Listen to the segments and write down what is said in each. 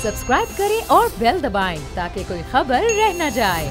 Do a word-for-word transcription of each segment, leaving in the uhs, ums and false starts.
Subscribe करें और bell दबाएं ताकि कोई खबर रह न जाए।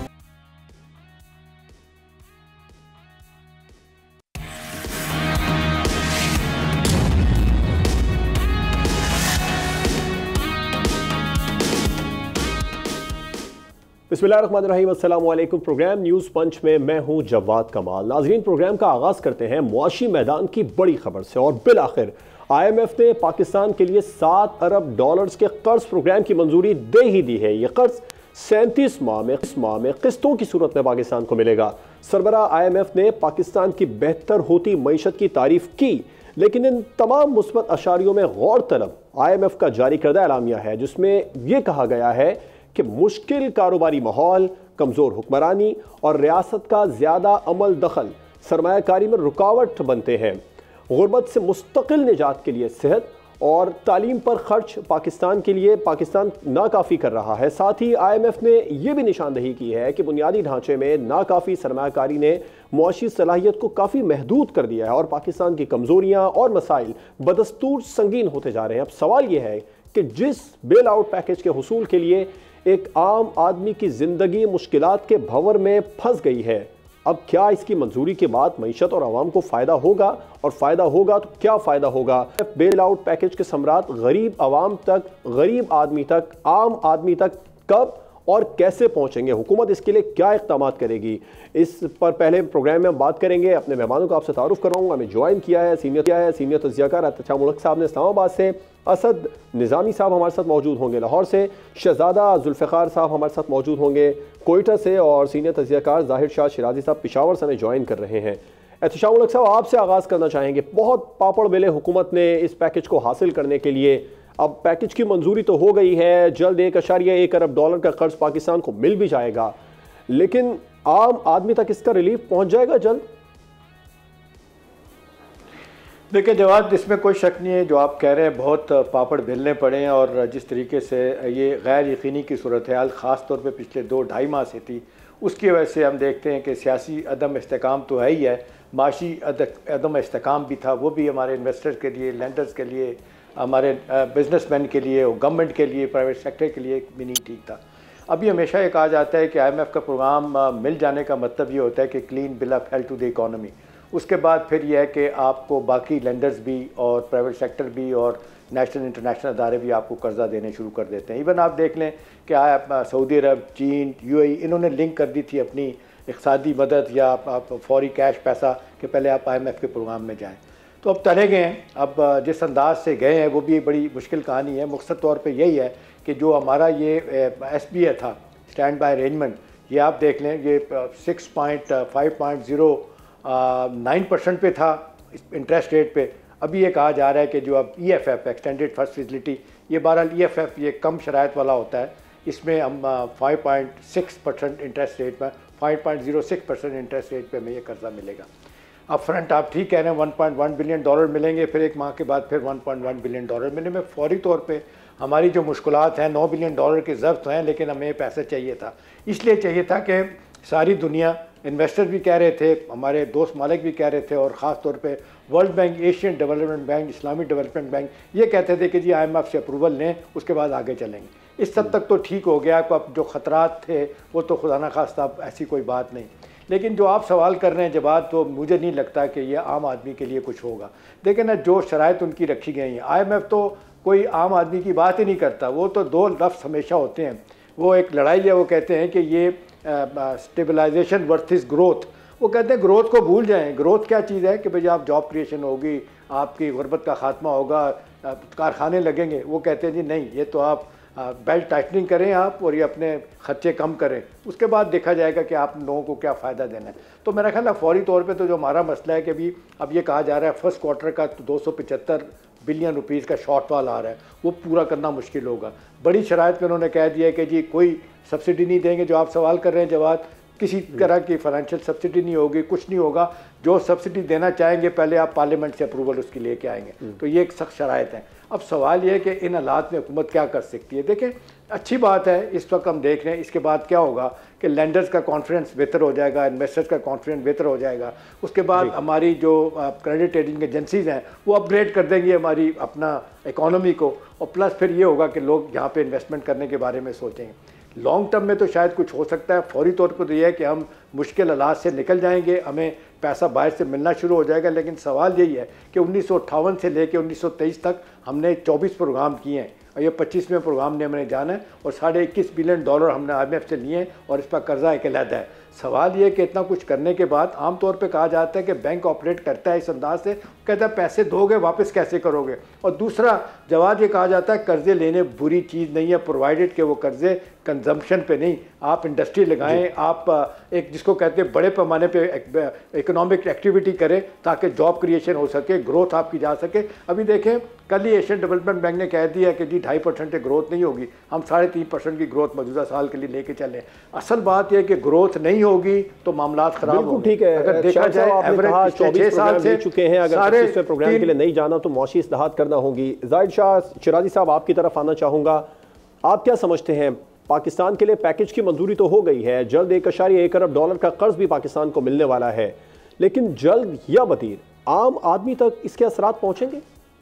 बिस्मिल्लाहिर्रहमानिर्रहीम, अस्सलाम वालेकुम। प्रोग्राम न्यूज़ पंच में मैं हूं जवाद कमाल। नाजरीन, प्रोग्राम का आगाज़ करते हैं मुआशी मैदान की बड़ी खबर से। और बिल आखिर आई एम एफ ने पाकिस्तान के लिए सात अरब डॉलर्स के कर्ज प्रोग्राम की मंजूरी दे ही दी है। यह कर्ज सैंतीस माह में माह में किस्तों की सूरत में पाकिस्तान को मिलेगा। सरबरा आई एम एफ ने पाकिस्तान की बेहतर होती मईशत की तारीफ की, लेकिन इन तमाम मुस्बत अशारियों में गौर तलब आई एम एफ का जारी करदा एलामिया है, जिसमें यह कहा गया है कि मुश्किल कारोबारी माहौल, कमज़ोर हुक्मरानी और रियासत का ज़्यादा अमल दखल सरमायाकारी में रुकावट बनते हैं। गुर्बत से मुस्तकिल निजात के लिए सेहत और तालीम पर खर्च पाकिस्तान के लिए पाकिस्तान नाकाफ़ी कर रहा है। साथ ही आई एम एफ ने यह भी निशानदही की है कि बुनियादी ढांचे में नाकाफ़ी सरमायाकारी ने मुआशी सलाहियत को काफ़ी महदूद कर दिया है और पाकिस्तान की कमज़ोरियाँ और मसाइल बदस्तूर संगीन होते जा रहे हैं। अब सवाल यह है कि जिस बेल आउट पैकेज के हुसूल के लिए एक आम आदमी की जिंदगी मुश्किलात के भंवर में फंस गई है, अब क्या इसकी मंजूरी के बाद मईशत और आवाम को फ़ायदा होगा? और फ़ायदा होगा तो क्या फ़ायदा होगा? बेल आउट पैकेज के समरात गरीब आवाम तक, गरीब आदमी तक, आम आदमी तक कब और कैसे पहुंचेंगे? हुकूमत इसके लिए क्या इक़दाम करेगी? इस पर पहले प्रोग्राम में हम बात करेंगे। अपने मेहमानों का आपसे तारुफ कराऊंगा। हमें ज्वाइन किया है सीनियर किया है सीनियर तजियाकार एहतशाम मुल्क साहब ने इस्लामाबाद से, असद निज़ामी साहब हमारे साथ मौजूद होंगे लाहौर से, शहजादा जुल्फ़िकार साहब हमारे साथ मौजूद होंगे कोयटा से, और सीनियर तजियाकार ज़ाहिर शाह शिराजी साहब पिशावर से हमें ज्वाइन कर रहे हैं। एहतशाम मुल्क साहब, आपसे आगाज़ करना चाहेंगे। बहुत पापड़ बेले हुकूमत ने इस पैकेज को हासिल करने के लिए। अब पैकेज की मंजूरी तो हो गई है, जल्द एक अशारिया एक अरब डॉलर का कर्ज पाकिस्तान को मिल भी जाएगा, लेकिन आम आदमी तक इसका रिलीफ पहुंच जाएगा जल्द? देखिए जवाब, इसमें कोई शक नहीं है। जो आप कह रहे हैं, बहुत पापड़ बेलने पड़े हैं और जिस तरीके से ये गैर यकीनी की सूरत हाल ख़ास तौर पे पिछले दो ढाई माह से थी, उसकी वजह से हम देखते हैं कि सियासी अदम इस्तेकाम तो है ही है, माशी अदम इस्तेकाम भी था। वो भी हमारे इन्वेस्टर के लिए, लेंडर्स के लिए, हमारे बिजनेसमैन के लिए, गवर्नमेंट के लिए, प्राइवेट सेक्टर के लिए भी नहीं ठीक था। अभी हमेशा ये कहा जाता है कि आई एम एफ का प्रोग्राम मिल जाने का मतलब ये होता है कि clean bill of health to the economy. उसके बाद फिर यह है कि आपको बाकी लेंडर्स भी और प्राइवेट सेक्टर भी और नेशनल इंटरनेशनल अदारे भी आपको कर्जा देने शुरू कर देते हैं। इवन आप देख लें कि आप सऊदी अरब, चीन, यू ए ई, इन्होंने लिंक कर दी थी अपनी इक़्तिसादी मदद या आप फौरी कैश पैसा कि पहले आप आई एम एफ के प्रोग्राम में जाएँ। तो अब तले गए हैं। अब जिस अंदाज से गए हैं वो भी बड़ी मुश्किल कहानी है। मुख्तसर तौर पे यही है कि जो हमारा ये एस बी ए था, स्टैंड बाय अरेंजमेंट, ये आप देख लें, ये six point five point zero nine percent पे था इंटरेस्ट रेट पे। अभी ये कहा जा रहा है कि जो अब E F F extended first facility, ये बहरहाल ई एफ एफ ये कम शराइत वाला होता है, इसमें हम five point six percent interest rate पर five point zero six percent interest rate पे हमें ये कर्जा मिलेगा। अब फ्रंट आप ठीक कह रहे हैं, one point one billion dollar मिलेंगे, फिर एक माह के बाद फिर one point one billion dollar मिले में फौरी तौर पे हमारी जो मुश्किलात हैं, नौ बिलियन डॉलर के ज़ब्त हैं, लेकिन हमें पैसा चाहिए था। इसलिए चाहिए था कि सारी दुनिया, इन्वेस्टर भी कह रहे थे, हमारे दोस्त मालिक भी कह रहे थे, और ख़ास तौर पे world bank, Asian development bank, Islamic development bank ये कहते थे कि जी आई एम एफ से अप्रूवल लें, उसके बाद आगे चलेंगे। इस हद तक तो ठीक हो गया। अब जो ख़तरात थे वो तो खुदा न खास्ता अब ऐसी कोई बात नहीं। लेकिन जो आप सवाल कर रहे हैं जवाब, तो मुझे नहीं लगता कि ये आम आदमी के लिए कुछ होगा। देखिए ना, जो शराइत उनकी रखी गई हैं, आई एम एफ तो कोई आम आदमी की बात ही नहीं करता। वो तो दो लफ्ज़ हमेशा होते हैं। वो एक लड़ाई है, वो कहते हैं कि ये स्टेबलाइजेशन वर्सेस ग्रोथ। वो कहते हैं ग्रोथ को भूल जाएं। ग्रोथ क्या चीज़ है कि भाई आप जॉब क्रिएशन होगी, आपकी गुर्बत का खात्मा होगा, कारखाने लगेंगे। वो कहते हैं जी नहीं, ये तो आप बेल्ट टाइटनिंग करें आप और ये अपने खर्चे कम करें, उसके बाद देखा जाएगा कि आप लोगों को क्या फ़ायदा देना है। तो मेरा ख्याल है फौरी तौर पे तो जो हमारा मसला है कि अभी अब ये कहा जा रहा है फर्स्ट क्वार्टर का तो दो सौ पचहत्तर बिलियन रुपीज़ का शॉर्टफॉल आ रहा है, वो पूरा करना मुश्किल होगा। बड़ी शराइत में उन्होंने कह दिया है कि जी कोई सब्सिडी नहीं देंगे। जो आप सवाल कर रहे हैं जवाब, किसी तरह की फाइनेंशियल सब्सिडी नहीं होगी, कुछ नहीं होगा। जो सब्सिडी देना चाहेंगे पहले आप पार्लियामेंट से अप्रूवल उसकी लेके आएंगे। तो ये एक सख्त शराइत है। अब सवाल ये है कि इन हालात में हुकूमत क्या कर सकती है। देखें, अच्छी बात है, इस वक्त हम देख रहे हैं। इसके बाद क्या होगा कि लेंडर्स का कॉन्फिडेंस बेहतर हो जाएगा, इन्वेस्टर्स का कॉन्फिडेंस बेहतर हो जाएगा। उसके बाद हमारी जो क्रेडिट रेटिंग एजेंसीज हैं वो अपग्रेड कर देंगी हमारी अपना इकोनॉमी को, और प्लस फिर ये होगा कि लोग यहाँ पे इन्वेस्टमेंट करने के बारे में सोचेंगे। लॉन्ग टर्म में तो शायद कुछ हो सकता है, फौरी तौर पर तो ये है कि हम मुश्किल हालात से निकल जाएंगे, हमें पैसा बाहर से मिलना शुरू हो जाएगा। लेकिन सवाल यही है कि उन्नीस सौ अट्ठावन से लेकर उन्नीस सौ तेईस तक हमने चौबीस प्रोग्राम किए हैं और ये पच्चीसवें प्रोग्राम ने हमने जाना है और साढ़े इक्कीस बिलियन डॉलर हमने आई एम एफ से लिए हैं और इस पर कर्जा एक अलहदा है। सवाल ये कि इतना कुछ करने के बाद आमतौर पे कहा जाता है कि बैंक ऑपरेट करता है इस अंदाज से, कहता है पैसे दोगे वापस कैसे करोगे। और दूसरा जवाब ये कहा जाता है कर्जे लेने बुरी चीज़ नहीं है, प्रोवाइडेड कि वो कर्जे कंजम्पशन पे नहीं, आप इंडस्ट्री लगाएं, आप एक जिसको कहते हैं बड़े पैमाने पे इकोनॉमिक एक्टिविटी करें ताकि जॉब क्रिएशन हो सके, ग्रोथ आपकी जा सके। अभी देखें कल ही एशियन डेवलपमेंट बैंक ने कह दिया कि जी ढाई परसेंट ग्रोथ नहीं होगी, हम साढ़े तीन परसेंट की ग्रोथ मौजूदा साल के लिए लेके चलें। असल बात यह है कि ग्रोथ नहीं होगी तो मामला खराब होंगे। ठीक है, अगर देखा जाए एवरेज छः साल से चुके हैं, अगर सारे प्रोग्राम के लिए नहीं जाना तो मौशी इस्लाहात करना होगी। जाहिद शाह शिराजी साहब आपकी तरफ आना चाहूँगा, आप क्या समझते हैं पाकिस्तान के लिए पैकेज की मंजूरी तो हो गई है, जल्द एक अशारिया एक अरब डॉलर का कर्ज भी पाकिस्तान को मिलने वाला है, लेकिन जल्द या बदीर आम आदमी तक इसके असरात पहुंचेंगे?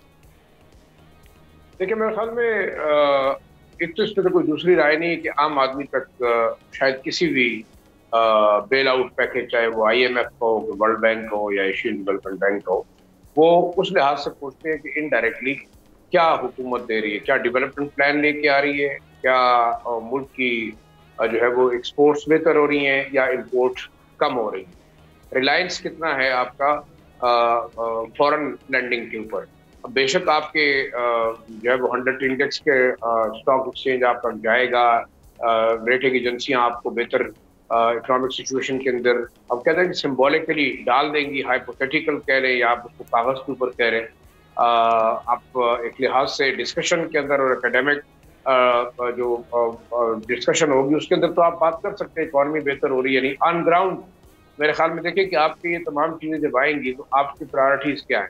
देखिए मेरे ख्याल में एक तो इस पर कोई दूसरी राय नहीं है कि आम आदमी तक शायद किसी भी बेल आउट पैकेज, चाहे वो आई एम एफ हो, वर्ल्ड बैंक हो या एशियन डेवलपमेंट बैंक हो, वो उस लिहाज से पूछते हैं कि इनडायरेक्टली क्या हुकूमत दे रही है, क्या डेवलपमेंट प्लान लेके आ रही है, क्या मुल्क की जो है वो एक्सपोर्ट्स बेहतर हो रही हैं या इंपोर्ट कम हो रही है, रिलायंस कितना है आपका फॉरेन लैंडिंग के ऊपर। अब बेशक आपके जो है वो हंड्रेड इंडेक्स के स्टॉक एक्सचेंज आपका जाएगा, रेटिंग एजेंसियां आपको बेहतर इकोनॉमिक सिचुएशन के अंदर अब कहते हैं कि सिम्बॉलिकली डाल देंगी, हाइपोथेटिकल कह रहे हैं या आप उसको कागज़ के ऊपर कह रहे हैं। आप एक लिहाज से डिस्कशन के अंदर और एकेडमिक जो डिस्कशन होगी उसके अंदर तो आप बात कर सकते हैं इकॉनमी बेहतर हो रही है नहीं। ऑन ग्राउंड मेरे ख्याल में देखिए कि आपकी ये तमाम चीज़ें जब आएंगी तो आपकी प्रायोरिटीज़ क्या हैं।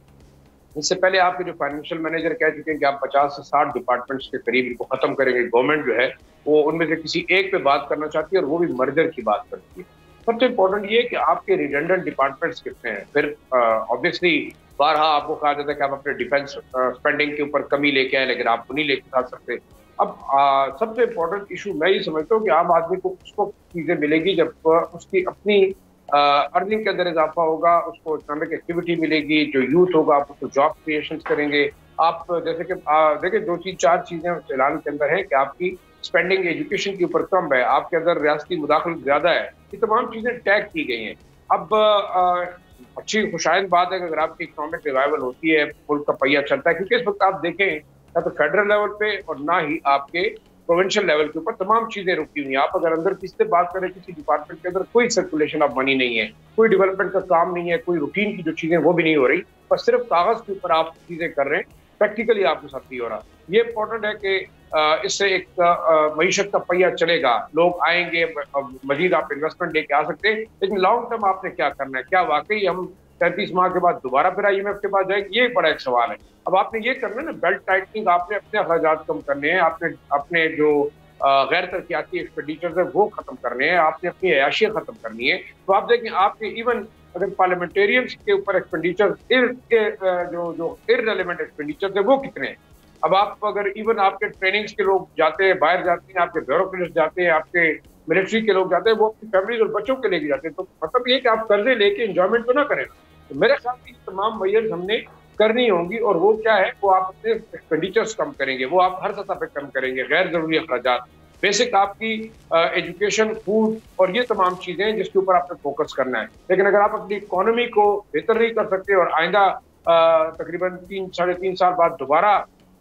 इससे पहले आपके जो फाइनेंशियल मैनेजर कह चुके हैं कि आप पचास से साठ डिपार्टमेंट्स के करीब इनको खत्म करेंगे। गवर्नमेंट जो है वो उनमें से किसी एक पे बात करना चाहती है और वो भी मर्जर की बात करती है। सबसे इम्पोर्टेंट ये कि आपके रिडंडेंट डिपार्टमेंट्स कितने हैं। फिर ऑब्वियसली बारहा आपको कहा जाता है कि आप अपने डिफेंस स्पेंडिंग के ऊपर कमी लेके आए, लेकिन आप नहीं लेके आ सकते। अब आ, सबसे इम्पोर्टेंट इशू मैं ये समझता हूँ कि आम आदमी को उसको चीज़ें मिलेगी जब उसकी अपनी अर्निंग के अंदर इजाफा होगा, उसको इकोनॉमिक एक्टिविटी मिलेगी, जो यूथ होगा आप उसको जॉब क्रिएशन करेंगे। आप जैसे कि देखिए दो तीन चार चीज़ें उस ऐलान के अंदर है कि आपकी स्पेंडिंग एजुकेशन के ऊपर कम है, आपके अंदर रियासती मुदाखलत ज़्यादा है, ये तमाम चीज़ें टैग की गई हैं। अब आ, अच्छी खुशाइंद बात है कि अगर आपकी इकोनॉमिक रिवाइवल होती है, मुल्क का पहिया चलता है, क्योंकि इस वक्त आप देखें ना तो फेडरल लेवल पे और ना ही आपके प्रोविंशियल लेवल के ऊपर तमाम चीजें रुकी हुई हैं। आप अगर अंदर किसी से बात करें, किसी डिपार्टमेंट के अंदर कोई सर्कुलेशन ऑफ मनी नहीं है, कोई डेवलपमेंट का काम नहीं है, कोई रूटीन की जो चीजें वो भी नहीं हो रही, बस सिर्फ कागज के ऊपर आप चीजें कर रहे हैं, प्रैक्टिकली आपके साथ नहीं हो रहा। ये इंपॉर्टेंट है कि इससे एक मईशत का पहिया चलेगा, लोग आएंगे, मजीद आप इन्वेस्टमेंट लेके आ सकते हैं। लेकिन लॉन्ग टर्म आपने क्या करना है, क्या वाकई हम पैंतीस माह के बाद दोबारा फिर आई एम एफ के पास जाएंगे, ये बड़ा एक सवाल है। अब आपने ये करना है ना, बेल्ट टाइटनिंग, आपने अपने अखराजात कम करने हैं, आपने अपने जो गैर तरक्याती एक्सपेंडिचर्स है वो खत्म करने हैं, आपने अपनी अयाशियाँ खत्म करनी है। तो आप देखें आपके इवन अगर पार्लियामेंटेरियंस के ऊपर एक्सपेंडिचर के जो जो इररिलेवेंट एक्सपेंडिचर है वो कितने हैं। अब आप अगर इवन आपके ट्रेनिंग्स के लोग जाते हैं, बाहर जाते हैं, आपके ब्यूरोक्रेट्स जाते हैं, आपके मिलिट्री के लोग जाते हैं, वो अपनी फैमिलीज और बच्चों के लेके जाते हैं। तो मतलब ये कि आप कर्जे लेके इंजॉयमेंट तो ना करें। तो मेरे ख्याल में तमाम मेजर्स हमने करनी होंगी और वो क्या है, वो आप अपने एक्सपेंडिचर्स कम करेंगे, वो आप हर सतह पे कम करेंगे, गैर जरूरी अखराजात, बेसिक आपकी एजुकेशन, फूड और ये तमाम चीजें जिसके ऊपर आपने फोकस करना है। लेकिन अगर आप अपनी इकोनॉमी को बेहतर नहीं कर सकते और आइंदा तकरीबन तीन साढ़े तीन साल बाद दोबारा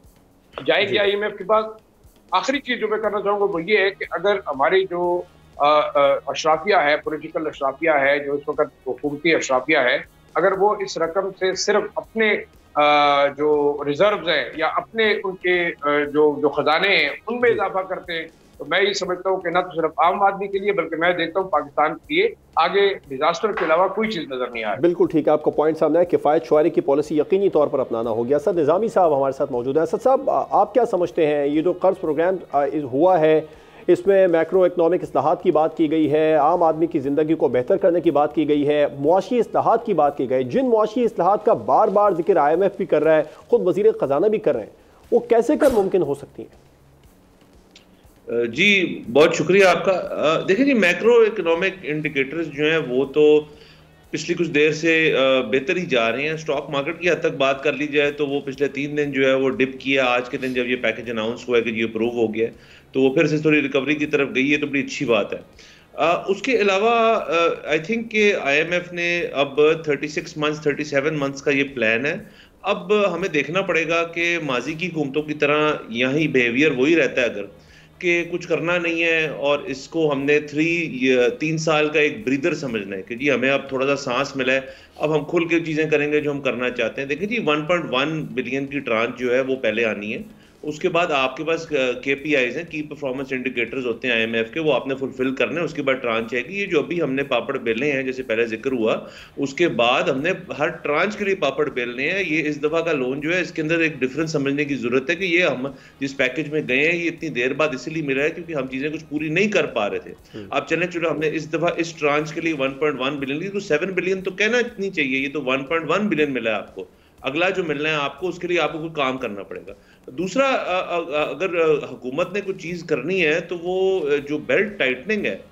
जाएगी आई एम एफ के बाद, आखिरी चीज जो मैं करना चाहूंगा वो ये है कि अगर हमारी जो अशराफिया है, पॉलिटिकल अशराफिया है, जो इस वक्त हुकूमती अशराफिया है, अगर वो इस रकम से सिर्फ अपने जो रिजर्व्स हैं या अपने उनके जो जो खजाने हैं उनमें इजाफा करते हैं, तो मैं ये समझता हूँ कि ना तो सिर्फ आम आदमी के लिए बल्कि मैं देखता हूँ पाकिस्तान के लिए आगे डिजास्टर के अलावा कोई चीज़ नजर नहीं आ रही। बिल्कुल ठीक है, आपका पॉइंट सामने है, किफ़ायत शुआरी की पॉलिसी यकीनी तौर पर अपनाना होगी। असद निज़ामी साहब हमारे साथ मौजूद है। असद साहब, आप क्या समझते हैं, ये जो कर्ज प्रोग्राम हुआ है इसमें मैक्रो इकनॉमिक इस्लाहात की बात की गई है, आम आदमी की ज़िंदगी को बेहतर करने की बात की गई है, मुआशी इस्लाहात की बात की गई, जिन मुआशी इस्लाहात का बार बार जिक्र आई एम एफ भी कर रहा है, खुद वज़ीर ख़जाना भी कर रहे हैं, वो कैसे कर मुमकिन हो सकती हैं? जी बहुत शुक्रिया आपका। देखिए जी, मैक्रो इकोनॉमिक इंडिकेटर्स जो हैं वो तो पिछली कुछ देर से बेहतर ही जा रहे हैं। स्टॉक मार्केट की हद तक बात कर ली जाए तो वो पिछले तीन दिन जो है वो डिप किया। आज के दिन जब ये पैकेज अनाउंस हुआ है कि ये अप्रूव हो गया तो वो फिर से थोड़ी रिकवरी की तरफ गई है, तो बड़ी अच्छी बात है। आ, उसके अलावा आई थिंक कि आईएमएफ ने अब छत्तीस मंथ्स सैंतीस मंथ्स का ये प्लान है। अब हमें देखना पड़ेगा कि माजी की हुकूमतों की तरह यहाँ बिहेवियर वही रहता है अगर कि कुछ करना नहीं है और इसको हमने थ्री तीन साल का एक ब्रीदर समझना है कि जी हमें अब थोड़ा सा सांस मिला है, अब हम खुल के चीज़ें करेंगे जो हम करना चाहते हैं। देखिए जी, वन पॉइंट वन बिलियन की ट्रांच जो है वो पहले आनी है। उसके बाद आपके पास केपीआईज हैं, की परफॉर्मेंस इंडिकेटर्स होते हैं आईएमएफ के, वो आपने फुलफिल करने हैं। उसके बाद ट्रांच आएगी। ये जो अभी हमने पापड़ बेलने हैं जैसे पहले जिक्र हुआ, उसके बाद हमने हर ट्रांच के लिए पापड़ बेलने हैं। ये इस दफा का लोन जो है इसके अंदर एक डिफरेंस समझने की जरूरत है कि ये हम जिस पैकेज में गए हैं ये इतनी देर बाद इसलिए मिला है क्योंकि हम चीजें कुछ पूरी नहीं कर पा रहे थे। अब चले चलो हमने इस दफा इस ट्रांच के लिए वन पॉइंट वन बिलियन ली, तो सेवन बिलियन तो कहना इतनी चाहिए, ये तो वन पॉइंट वन बिलियन मिला है आपको। अगला जो मिलना है आपको उसके लिए आपको कोई काम करना पड़ेगा। दूसरा, अगर हुकूमत ने कोई चीज करनी है तो वो जो बेल्ट टाइटनिंग है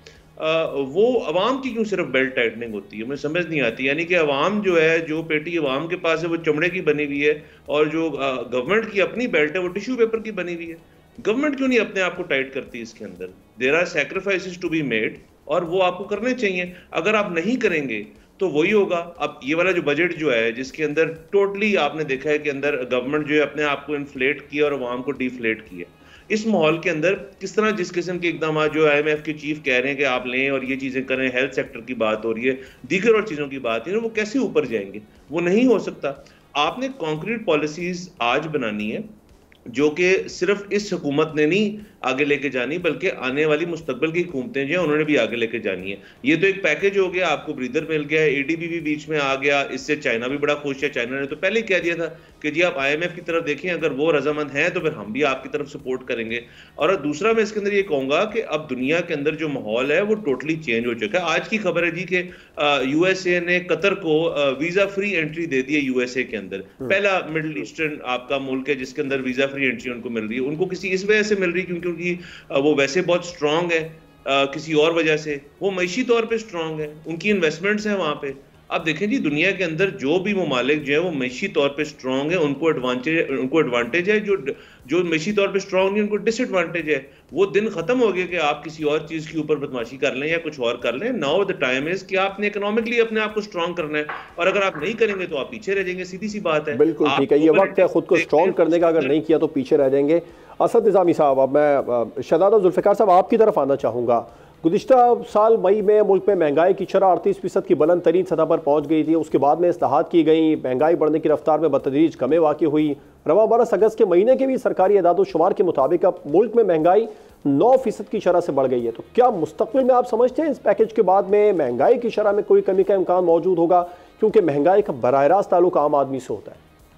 वो अवाम की क्यों सिर्फ बेल्ट टाइटनिंग होती है, मुझे समझ नहीं आती। यानी कि अवाम जो है, जो पेटी अवाम के पास है वो चमड़े की बनी हुई है और जो गवर्नमेंट की अपनी बेल्ट है वो टिश्यू पेपर की बनी हुई है। गवर्नमेंट क्यों नहीं अपने आप को टाइट करती है इसके अंदर? There are sacrifices to be made और वो आपको करने चाहिए। अगर आप नहीं करेंगे तो वही होगा। अब ये वाला जो बजट जो है जिसके अंदर टोटली आपने देखा है कि अंदर गवर्नमेंट जो है अपने आप को इन्फ्लेट किया और अवाम को डिफ्लेट किया। इस माहौल के अंदर किस तरह जिस किस्म के इकदाम जो आईएमएफ के चीफ कह रहे हैं कि आप लें और ये चीजें करें, हेल्थ सेक्टर की बात हो रही है, दीगर और चीजों की बात है, वो कैसे ऊपर जाएंगे? वो नहीं हो सकता। आपने कॉन्क्रीट पॉलिसीज आज बनानी है जो कि सिर्फ इस हुकूमत ने नहीं आगे लेके जानी बल्कि आने वाली मुस्तकबिल की हुकूमतें जो हैं उन्होंने भी आगे लेके जानी है। ये तो एक पैकेज हो गया, आपको ब्रीदर मिल गया, एडीबी भी बीच में आ गया, इससे चाइना भी बड़ा खुश है। चाइना ने तो पहले ही कह दिया था कि जी आप आईएमएफ की तरफ देखें, अगर वो रजामंद हैं तो फिर हम भी आपकी तरफ सपोर्ट करेंगे। और दूसरा मैं इसके अंदर ये कहूंगा कि अब दुनिया के अंदर जो माहौल है वो टोटली चेंज हो चुका है। आज की खबर है जी कि यूएसए ने कतर को वीजा फ्री एंट्री दे दी है यूएसए के अंदर। पहला मिडिल ईस्टर्न आपका मुल्क है जिसके अंदर वीजा फ्री एंट्री उनको मिल रही है। उनको किसी इस वजह से मिल रही है क्योंकि वो वैसे बहुत स्ट्रांग है, आ, किसी और वजह से वो मईशी तौर पे स्ट्रांग है, उनकी इन्वेस्टमेंट्स हैं वहां पे। अब देखें जी, दुनिया के अंदर जो भी ममालिक जो है वो मईशी तौर पे स्ट्रांग है, उनको एडवांटेज उनको एडवांटेज है। जो जो मईशी तौर पे स्ट्रांग नहीं उनको डिसएडवांटेज है। वो दिन खत्म हो गया कि आप किसी और चीज के ऊपर बदमाशी कर लें या कुछ और कर लें। नाउ द टाइम इज कि आपने इकोनॉमिकली अपने आप को स्ट्रांग करना है और अगर आप नहीं करेंगे तो आप पीछे रह जाएंगे। सीधी सी बात है। बिल्कुल ठीक है, ये वक्त है खुद को स्ट्रांग करने का, अगर नहीं किया तो पीछे रह जाएंगे। असद निज़ामी साहब, अब मैं शहजादा जुल्फ़िकार साहब आपकी तरफ आना चाहूँगा। गुज़िश्ता साल मई में मुल्क में महंगाई की शरह अड़तीस फीसद की बुलंद तरीन सतह पर पहुँच गई थी। उसके बाद में इस्लाहात की गई, महंगाई बढ़ने की रफ्तार में बतदरीज कमी वाक़ई हुई। रवा बरस अगस्त के महीने के भी सरकारी एदाद-ओ-शुमार के मुताबिक अब मुल्क में महंगाई नौ फीसद की शरह से बढ़ गई है। तो क्या मुस्तक़बिल में आप समझते हैं इस पैकेज के बाद में महंगाई की शरह में कोई कमी का इम्कान मौजूद होगा, क्योंकि महंगाई का बराह रास्त ताल्लुक आम आदमी से होता है?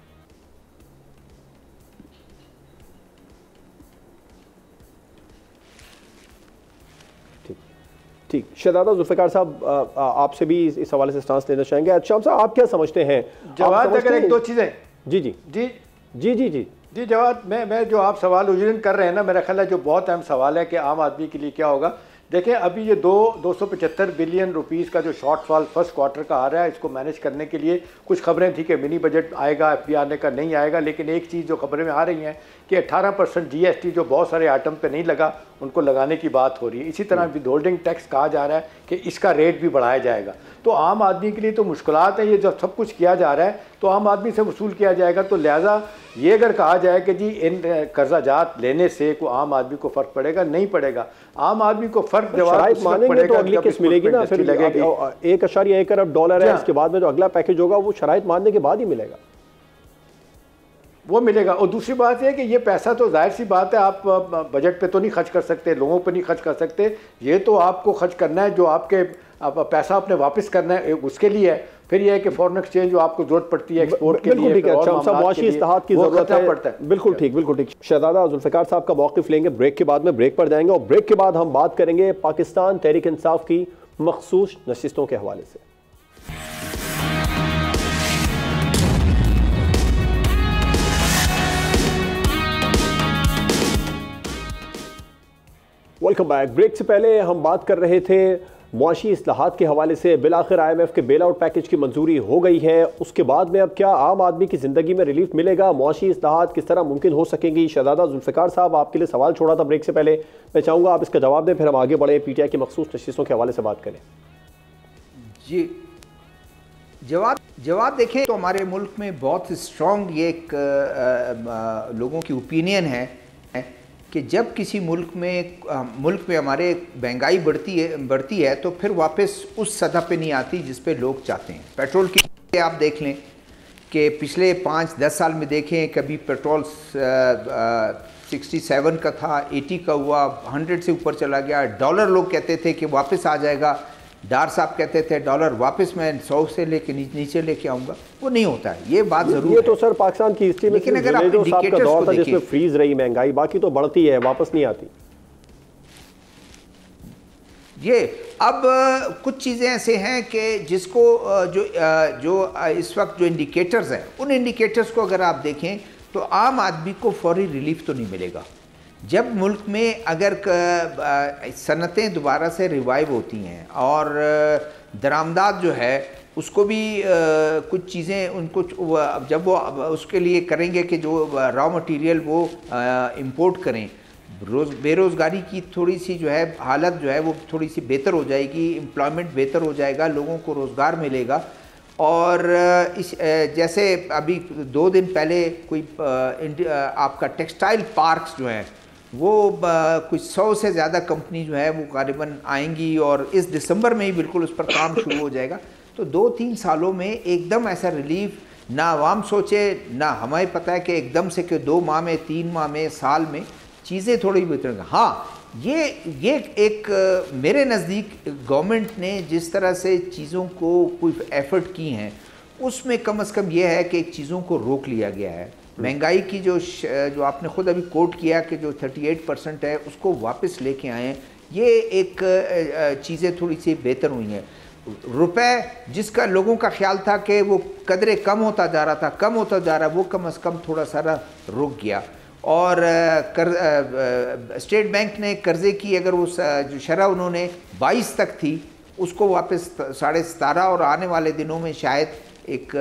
ठीक, शहजादा जुल्फ़िकार साहब आपसे भी इस हवाले से स्टांस लेना चाहेंगे। अच्छा साहब, आप क्या समझते हैं? जवाब अगर एक दो चीज़ें जी जी जी जी जी जी जी जवाब मैं मैं जो आप सवाल उजरन कर रहे हैं ना, मेरा ख्याल है जो बहुत अहम सवाल है कि आम आदमी के लिए क्या होगा। देखें, अभी ये दो दो सौ पचहत्तर बिलियन रुपीस का जो शॉर्टफॉल फर्स्ट क्वार्टर का आ रहा है, इसको मैनेज करने के लिए कुछ खबरें थी कि मिनी बजट आएगा, एफ बी आने का नहीं आएगा। लेकिन एक चीज़ जो खबरें में आ रही हैं कि अठारह परसेंट जी एस टी जो बहुत सारे आइटम पे नहीं लगा, उनको लगाने की बात हो रही है। इसी तरह विद होल्डिंग टैक्स कहा जा रहा है कि इसका रेट भी बढ़ाया जाएगा। तो आम आदमी के लिए तो मुश्किलात है। ये जब सब कुछ किया जा रहा है तो आम आदमी से वसूल किया जाएगा। तो लिहाजा ये अगर कहा जाए कि जी इन कर्जाजात लेने से कोई आम आदमी को फ़र्क पड़ेगा, नहीं पड़ेगा। आम आदमी को फ़र्क जवाब मानेंगे तो अगली किस्त मिलेगी ना, फिर लगेगी एक अशारिया एक अरब डॉलर है। इसके बाद में जो अगला पैकेज होगा वो शराइत मानने के बाद ही मिलेगा, वो मिलेगा। और दूसरी बात यह है कि ये पैसा तो जाहिर सी बात है आप बजट पे तो नहीं खर्च कर सकते, लोगों पे नहीं खर्च कर सकते। ये तो आपको खर्च करना है जो आपके आप पैसा अपने वापस करना है, उसके लिए है। फिर यह है कि फॉरेन एक्सचेंज जो आपको जरूरत पड़ती है एक्सपोर्ट के लिए, मुआशी इस्लाहात की जरूरत पड़ता है। बिल्कुल ठीक, बिल्कुल ठीक। शहजादा जुल्फ़िकार साहब का मौक़िफ़ लेंगे, ब्रेक के बाद में ब्रेक पर जाएंगे और ब्रेक के बाद हम बात करेंगे पाकिस्तान तहरीक इंसाफ की मखसूस नशिस्तों के हवाले से। Welcome back. ब्रेक से पहले हम बात कर रहे थे मुआशी इस्लाहात के हवाले से। बिल आखिर आई एम एफ के बेल आउट पैकेज की मंजूरी हो गई है, उसके बाद में अब क्या आम आदमी की ज़िंदगी में रिलीफ मिलेगा? मुआशी इस्लाहात किस तरह मुमकिन हो सकेंगी? शहजादा जुल्फ़िकार साहब, आपके लिए सवाल छोड़ा था ब्रेक से पहले, मैं चाहूँगा आप इसका जवाब दें, फिर हम आगे बढ़े, पी टी आई की मखसूस नशिस्तों के हवाले से बात करें। जी, जवाब जवाब देखें तो हमारे मुल्क में बहुत स्ट्रॉन्ग ये एक आ, आ, लोगों की ओपिनियन है कि जब किसी मुल्क में आ, मुल्क में हमारे महंगाई बढ़ती है बढ़ती है तो फिर वापस उस सतह पे नहीं आती जिस पे लोग चाहते हैं। पेट्रोल की आप देख लें कि पिछले पाँच दस साल में देखें, कभी पेट्रोल सिक्सटी सेवन का था, एटी का हुआ, हंड्रेड से ऊपर चला गया। डॉलर लोग कहते थे कि वापस आ जाएगा, डार साहब कहते थे डॉलर वापस मैं सौ से लेके नीचे लेके आऊंगा, वो नहीं होता है। ये बात जरूर ये तो सर पाकिस्तान की हिस्ट्री में लेकिन अगर आप इंडिकेटर्स का दौर था जिसमें फ्रीज रही महंगाई, बाकी तो बढ़ती है, वापस नहीं आती। ये अब कुछ चीज़ें ऐसे हैं कि जिसको जो जो इस वक्त जो इंडिकेटर्स हैं, उन इंडिकेटर्स को अगर आप देखें तो आम आदमी को फौरी रिलीफ तो नहीं मिलेगा। जब मुल्क में अगर सनतें दोबारा से रिवाइव होती हैं और दरामदात जो है उसको भी कुछ चीज़ें उनको जब वो उसके लिए करेंगे कि जो रॉ मटेरियल वो इंपोर्ट करें, रोज़ बेरोज़गारी की थोड़ी सी जो है हालत जो है वो थोड़ी सी बेहतर हो जाएगी, एम्प्लॉयमेंट बेहतर हो जाएगा, लोगों को रोज़गार मिलेगा। और इस जैसे अभी दो दिन पहले कोई आपका टेक्सटाइल पार्क्स जो हैं वो कुछ सौ से ज़्यादा कंपनी जो है वो क़रीबन आएंगी और इस दिसंबर में ही बिल्कुल उस पर काम शुरू हो जाएगा। तो दो तीन सालों में एकदम ऐसा रिलीफ ना आवाम सोचे, ना हमें पता है कि एकदम से कि दो माह में, तीन माह में, साल में चीज़ें थोड़ी बेहतर। हाँ, ये ये एक मेरे नज़दीक गवर्नमेंट ने जिस तरह से चीज़ों को कोई एफ़र्ट की हैं उसमें कम अज़ कम ये है कि चीज़ों को रोक लिया गया है। महंगाई की जो जो आपने ख़ुद अभी कोट किया कि जो अड़तीस परसेंट है उसको वापस लेके आए हैं, ये एक चीज़ें थोड़ी सी बेहतर हुई हैं। रुपए जिसका लोगों का ख्याल था कि वो कदरे कम होता जा रहा था कम होता जा रहा है वो कम अज़ कम थोड़ा सारा रुक गया। और कर स्टेट बैंक ने कर्ज़े की अगर वो जो शरह उन्होंने बाईस तक थी उसको वापस साढ़े सतारह और आने वाले दिनों में शायद एक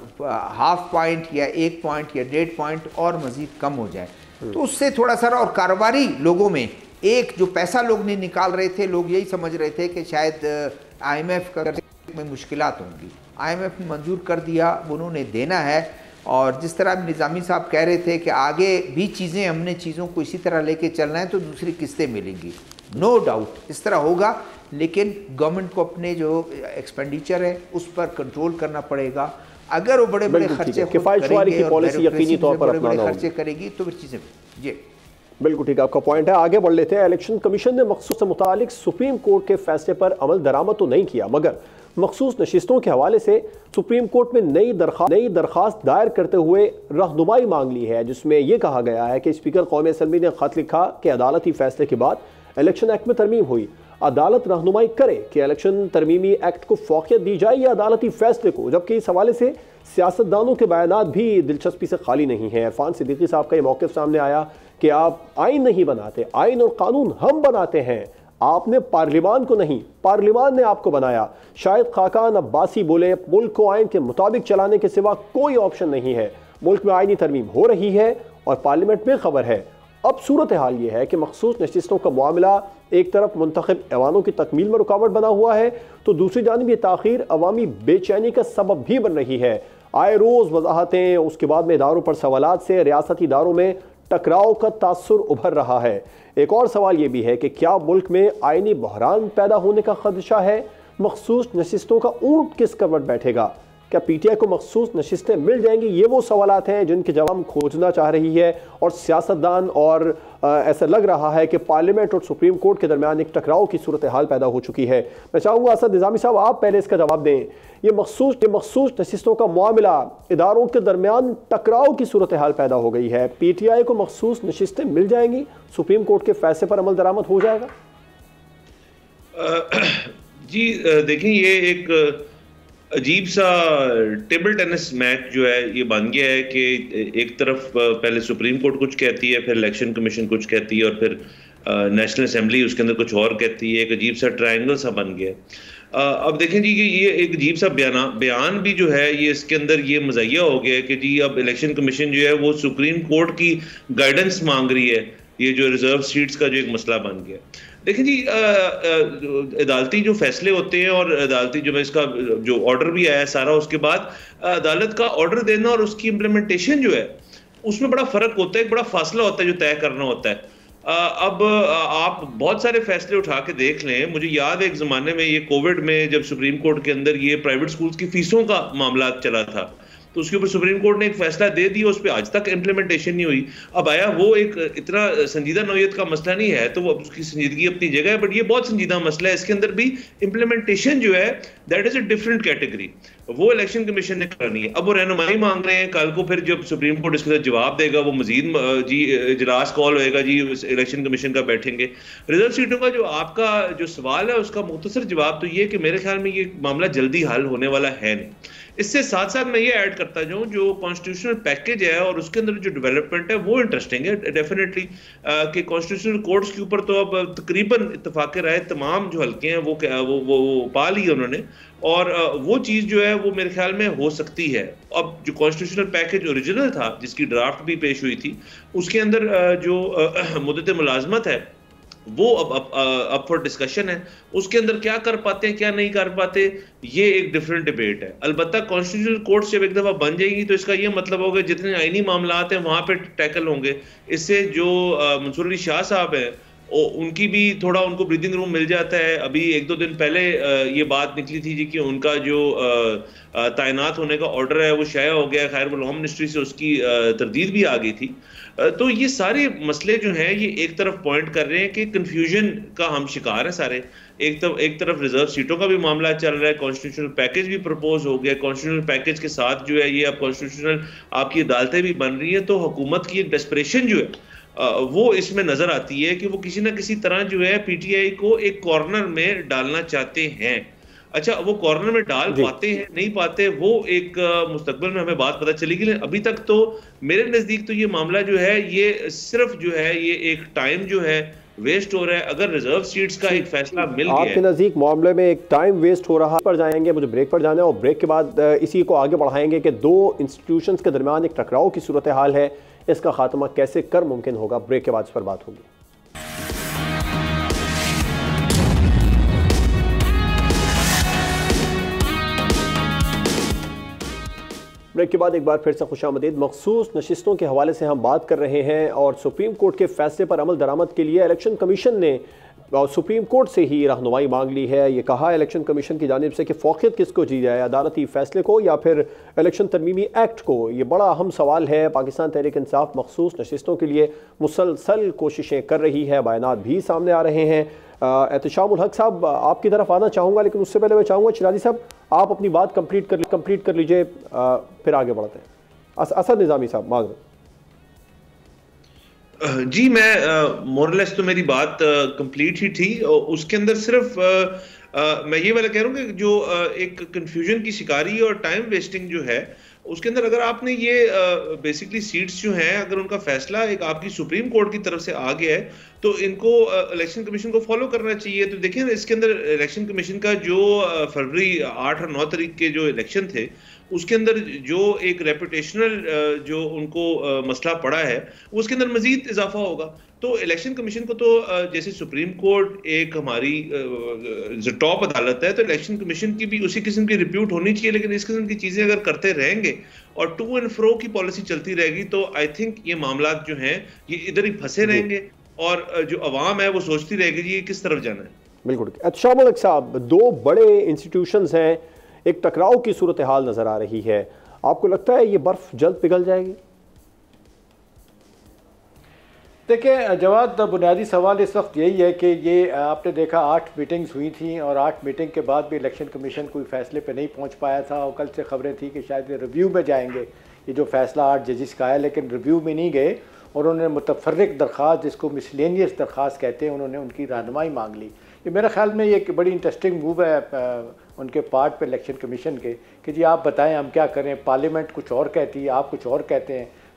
हाफ पॉइंट या एक पॉइंट या डेढ़ पॉइंट और मज़ीद कम हो जाए, तो उससे थोड़ा सा। और कारोबारी लोगों में एक जो पैसा लोग नहीं निकाल रहे थे, लोग यही समझ रहे थे कि शायद आईएमएफ का में मुश्किलात होंगी। आईएमएफ ने मंजूर कर दिया, उन्होंने देना है। और जिस तरह निज़ामी साहब कह रहे थे कि आगे भी चीज़ें हमने चीज़ों को इसी तरह लेके चलना है तो दूसरी किस्तें मिलेंगी, नो डाउट इस तरह होगा। लेकिन गवर्नमेंट को अपने जो एक्सपेंडिचर है उस पर कंट्रोल करना पड़ेगा। अगर वो बड़े बड़े खर्चे करेंगे और यकीनी तौर पर बड़े बड़े खर्चे करेगी तो फिर चीज़ें जी बिल्कुल ठीक है, आपका पॉइंट है। आगे बढ़ लेते हैं। इलेक्शन कमीशन ने मखसूस से मुतालिक सुप्रीम कोर्ट के फैसले पर अमल दरामद तो नहीं किया, मगर मखसूस नशिस्तों के हवाले से सुप्रीम कोर्ट में नई दरख्वास्त नई दरख्वास्त दायर करते हुए रहनुमाई मांग ली है, जिसमें यह कहा गया है कि स्पीकर कौमी असम्बली ने खत लिखा कि अदालती फैसले के बाद इलेक्शन एक्ट में तरमीम हुई, अदालत रहनुमाई करे कि इलेक्शन तरमीमी एक्ट को फौकियत दी जाए या अदालती फैसले को। जबकि इस हवाले से सियासतदानों के बयानात भी दिलचस्पी से खाली नहीं है। इरफान सिद्दीकी साहब का ये मौक़िफ़ सामने आया कि आप आइन नहीं बनाते, आइन और कानून हम बनाते हैं, आपने पार्लिमान को नहीं, पार्लिमान ने आपको बनाया। शायद खाकान अब्बासी बोले मुल्क को आइन के मुताबिक चलाने के सिवा कोई ऑप्शन नहीं है। मुल्क में आइनी तरमीम हो रही है और पार्लियामेंट में खबर है। अब सूरत हाल ये है कि मखसूस नशिस्तों का मामला एक तरफ मुंतखब ऐवानों की तकमील में रुकावट बना हुआ है, तो दूसरी जानिब ये ताख़ीर अवामी बेचैनी का सबब भी बन रही है। आए रोज़ वजाहतें, उसके बाद में इदारों पर सवालात से रियासती इदारों में टकराव का तासुर उभर रहा है। एक और सवाल ये भी है कि क्या मुल्क में आइनी बहरान पैदा होने का खदशा है? मखसूस नशिस्तों का ऊँट किस करवट बैठेगा? क्या पीटीआई को मखसूस नशिस्तें मिल जाएंगी? ये वो सवालात हैं जिनके जवाब खोजना चाह रही है और सियासतदान, और आ, ऐसा लग रहा है कि पार्लियामेंट और सुप्रीम कोर्ट के दरमियान एक टकराव की सूरत हाल पैदा हो चुकी है। मैं चाहूँगा असद निज़ामी साहब आप पहले इसका जवाब दें। ये मखसूस ये मखसूस नशिस्तों का मामला, इदारों के दरमियान टकराव की सूरत हाल पैदा हो गई है, पीटीआई को मखसूस नशिस्तें मिल जाएंगी? सुप्रीम कोर्ट के फैसले पर अमल दरामद हो जाएगा? जी देखिए, ये एक अजीब सा टेबल टेनिस मैच जो है ये बन गया है कि एक तरफ पहले सुप्रीम कोर्ट कुछ कहती है, फिर इलेक्शन कमीशन कुछ कहती है, और फिर नेशनल असेंबली उसके अंदर कुछ और कहती है, एक अजीब सा ट्रायंगल सा बन गया। अब देखें जी कि ये एक अजीब सा बयान बयान भी जो है ये इसके अंदर ये मज़ाहिया हो गया है कि जी अब इलेक्शन कमीशन जो है वो सुप्रीम कोर्ट की गाइडेंस मांग रही है, ये जो रिजर्व सीट्स का जो एक मसला बन गया। देखिए जी, अदालती जो फैसले होते हैं और अदालती जो इसका जो ऑर्डर भी आया है सारा, उसके बाद अदालत का ऑर्डर देना और उसकी इम्प्लीमेंटेशन जो है उसमें बड़ा फर्क होता है, एक बड़ा फासला होता है जो तय करना होता है। अब आप बहुत सारे फैसले उठा के देख लें, मुझे याद है एक ज़माने में ये कोविड में जब सुप्रीम कोर्ट के अंदर ये प्राइवेट स्कूल्स की फीसों का मामला चला था, तो उसके ऊपर सुप्रीम कोर्ट ने एक फैसला दे दिया, उस पर आज तक इम्प्लीमेंटेशन नहीं हुई। अब आया वो एक इतना संजीदा नौयत का मसला नहीं है, तो वो उसकी संजीदगी अपनी जगह है, बट ये बहुत संजीदा मसला है, इसके अंदर भी इम्प्लीमेंटेशन जो है that is a different category, वो इलेक्शन कमीशन ने करनी है। अब वो रहनुमाई मांग रहे हैं, कल को फिर जब सुप्रीम कोर्ट इसके साथ जवाब देगा, वो मजीद जी इजलास कॉल होएगा जी इलेक्शन कमीशन का, बैठेंगे। रिजर्व सीटों का जो आपका जो सवाल है उसका मुख्तसर जवाब तो ये कि मेरे ख्याल में ये मामला जल्दी हल होने वाला है नहीं। इससे साथ साथ मैं ये ऐड करता जाऊं, जो कॉन्स्टिट्यूशनल पैकेज है और उसके अंदर जो डेवलपमेंट है वो इंटरेस्टिंग है डेफिनेटली, कि कॉन्स्टिट्यूशनल कोर्ट्स के ऊपर तो अब तकरीबन इत्तेफाक राय तमाम जो हल्के हैं वो वो वो, वो पा ली है उन्होंने, और वो चीज़ जो है वो मेरे ख्याल में हो सकती है। अब जो कॉन्स्टिट्यूशनल पैकेज ओरिजिनल था जिसकी ड्राफ्ट भी पेश हुई थी, उसके अंदर जो मुद्दत मुलाजमत है वो अब अब अब फॉर डिस्कशन है, उसके अंदर क्या कर पाते हैं क्या नहीं कर पाते, ये एक डिफरेंट डिबेट है। अलबत्ता कॉन्स्टिट्यूशनल कोर्ट जब एक दफा बन जाएगी तो इसका ये मतलब होगा जितने आईनी मामलात हैं वहां पे टैकल होंगे। इससे जो मंसूर अली शाह साहब हैं उनकी भी थोड़ा उनको ब्रीदिंग रूम मिल जाता है। अभी एक दो दिन पहले ये बात निकली थी जी कि उनका जो तैनात होने का ऑर्डर है वो शाया हो गया, खैर वो होम मिनिस्ट्री से उसकी तरदीद भी आ गई थी। तो ये सारे मसले जो हैं ये एक तरफ पॉइंट कर रहे हैं कि कंफ्यूजन का हम शिकार हैं सारे। एक तरफ एक तरफ रिजर्व सीटों का भी मामला चल रहा है, कॉन्स्टिट्यूशनल पैकेज भी प्रपोज हो गया, कॉन्स्टिट्यूशनल पैकेज के साथ जो है ये अब कॉन्स्टिट्यूशनल आपकी अदालतें भी बन रही है, तो हुकूमत की एक डेस्परेशन जो है वो इसमें नजर आती है कि वो किसी ना किसी तरह जो है पीटीआई को एक कॉर्नर में डालना चाहते हैं। अच्छा, वो कॉर्नर में डाल पाते हैं नहीं पाते वो एक मुस्तकबिल में हमें बात पता चलेगी, लेकिन अभी तक तो मेरे नजदीक तो ये मामला जो है ये सिर्फ जो है ये एक टाइम जो है वेस्ट हो रहा है। अगर रिजर्व सीट्स का एक फैसला मिल गया आपके नजदीक मामले में एक टाइम वेस्ट हो रहा है। पर जाएंगे, मुझे ब्रेक पर जाना है और ब्रेक के बाद इसी को आगे बढ़ाएंगे कि दो इंस्टीट्यूशंस के दरमियान एक टकराव की सूरत हाल है, इसका खात्मा कैसे कर मुमकिन होगा। ब्रेक के बाद इस पर बात होगी। ब्रेक के बाद एक बार फिर से खुशामदीद। मखसूस नशिस्तों के हवाले से हम बात कर रहे हैं और सुप्रीम कोर्ट के फैसले पर अमल दरामद के लिए इलेक्शन कमीशन ने सुप्रीम कोर्ट से ही रहनुमाई मांग ली है। ये कहा इलेक्शन कमीशन की जानिब से कि फ़ौक़ियत किसको दी जाए, अदालती फैसले को या फिर इलेक्शन तरमीमी एक्ट को। ये बड़ा अहम सवाल है। पाकिस्तान तहरीक इंसाफ मखसूस नशिस्तों के लिए मुसलसल कोशिशें कर रही है, बयानात भी सामने आ रहे हैं। एहतशामुल हक साहब, आपकी तरफ आना चाहूँगा, लेकिन उससे पहले मैं चाहूँगा शिराजी साहब आप अपनी बात कंप्लीट कर कंप्लीट कर लीजिए, फिर आगे बढ़ते हैं। अस, असद निज़ामी साहब, माज़रत। जी, मैं मोरलेस तो मेरी बात कंप्लीट ही थी। उसके अंदर सिर्फ आ, आ, मैं ये वाला कह रहा हूँ कि जो आ, एक कंफ्यूजन की शिकारी और टाइम वेस्टिंग जो है उसके अंदर, अगर आपने ये बेसिकली सीट्स जो हैं अगर उनका फैसला एक आपकी सुप्रीम कोर्ट की तरफ से आ गया है तो इनको इलेक्शन कमीशन को फॉलो करना चाहिए। तो देखिए इसके अंदर इलेक्शन कमीशन का जो फरवरी आठ और नौ तारीख के जो इलेक्शन थे उसके अंदर जो एक रेपुटेशनल जो उनको मसला पड़ा है उसके अंदर मजीद इजाफा होगा। तो इलेक्शन कमीशन को तो जैसे सुप्रीम कोर्ट एक हमारी टॉप अदालत है, तो इलेक्शन कमीशन की भी उसी किस्म की रिप्यूट होनी चाहिए। लेकिन इस किस्म की चीजें अगर करते रहेंगे और टू एंड फ्रो की पॉलिसी चलती रहेगी तो आई थिंक ये मामला जो हैं ये इधर ही फंसे रहेंगे और जो अवाम है वो सोचती रहेगी जी किस तरफ जाना है। बिल्कुल। अच्छा मलिक साहब, दो बड़े इंस्टीट्यूशंस हैं, एक टकराव की सूरत हाल नजर आ रही है, आपको लगता है ये बर्फ जल्द पिघल जाएगी? देखिए जवाब, बुनियादी सवाल इस वक्त यही है कि ये आपने देखा आठ मीटिंग्स हुई थी और आठ मीटिंग के बाद भी इलेक्शन कमीशन कोई फैसले पे नहीं पहुंच पाया था। और कल से खबरें थी कि शायद ये रिव्यू में जाएंगे, ये जो फैसला आठ जजिस का है, लेकिन रिव्यू में नहीं गए और उन्होंने मुतफर्रिक दरख्वास्त, जिसको मिसलेनियस दरख्वास्त कहते हैं, उन्होंने उनकी रहनुमाई मांग ली। ये मेरे ख्याल में ये एक बड़ी इंटरेस्टिंग मूव है उनके पार्ट पे इलेक्शन कमीशन के कि जी आप बताएं हम क्या करें। पार्लियामेंट कुछ और कहती है, आप कुछ और कहते हैं,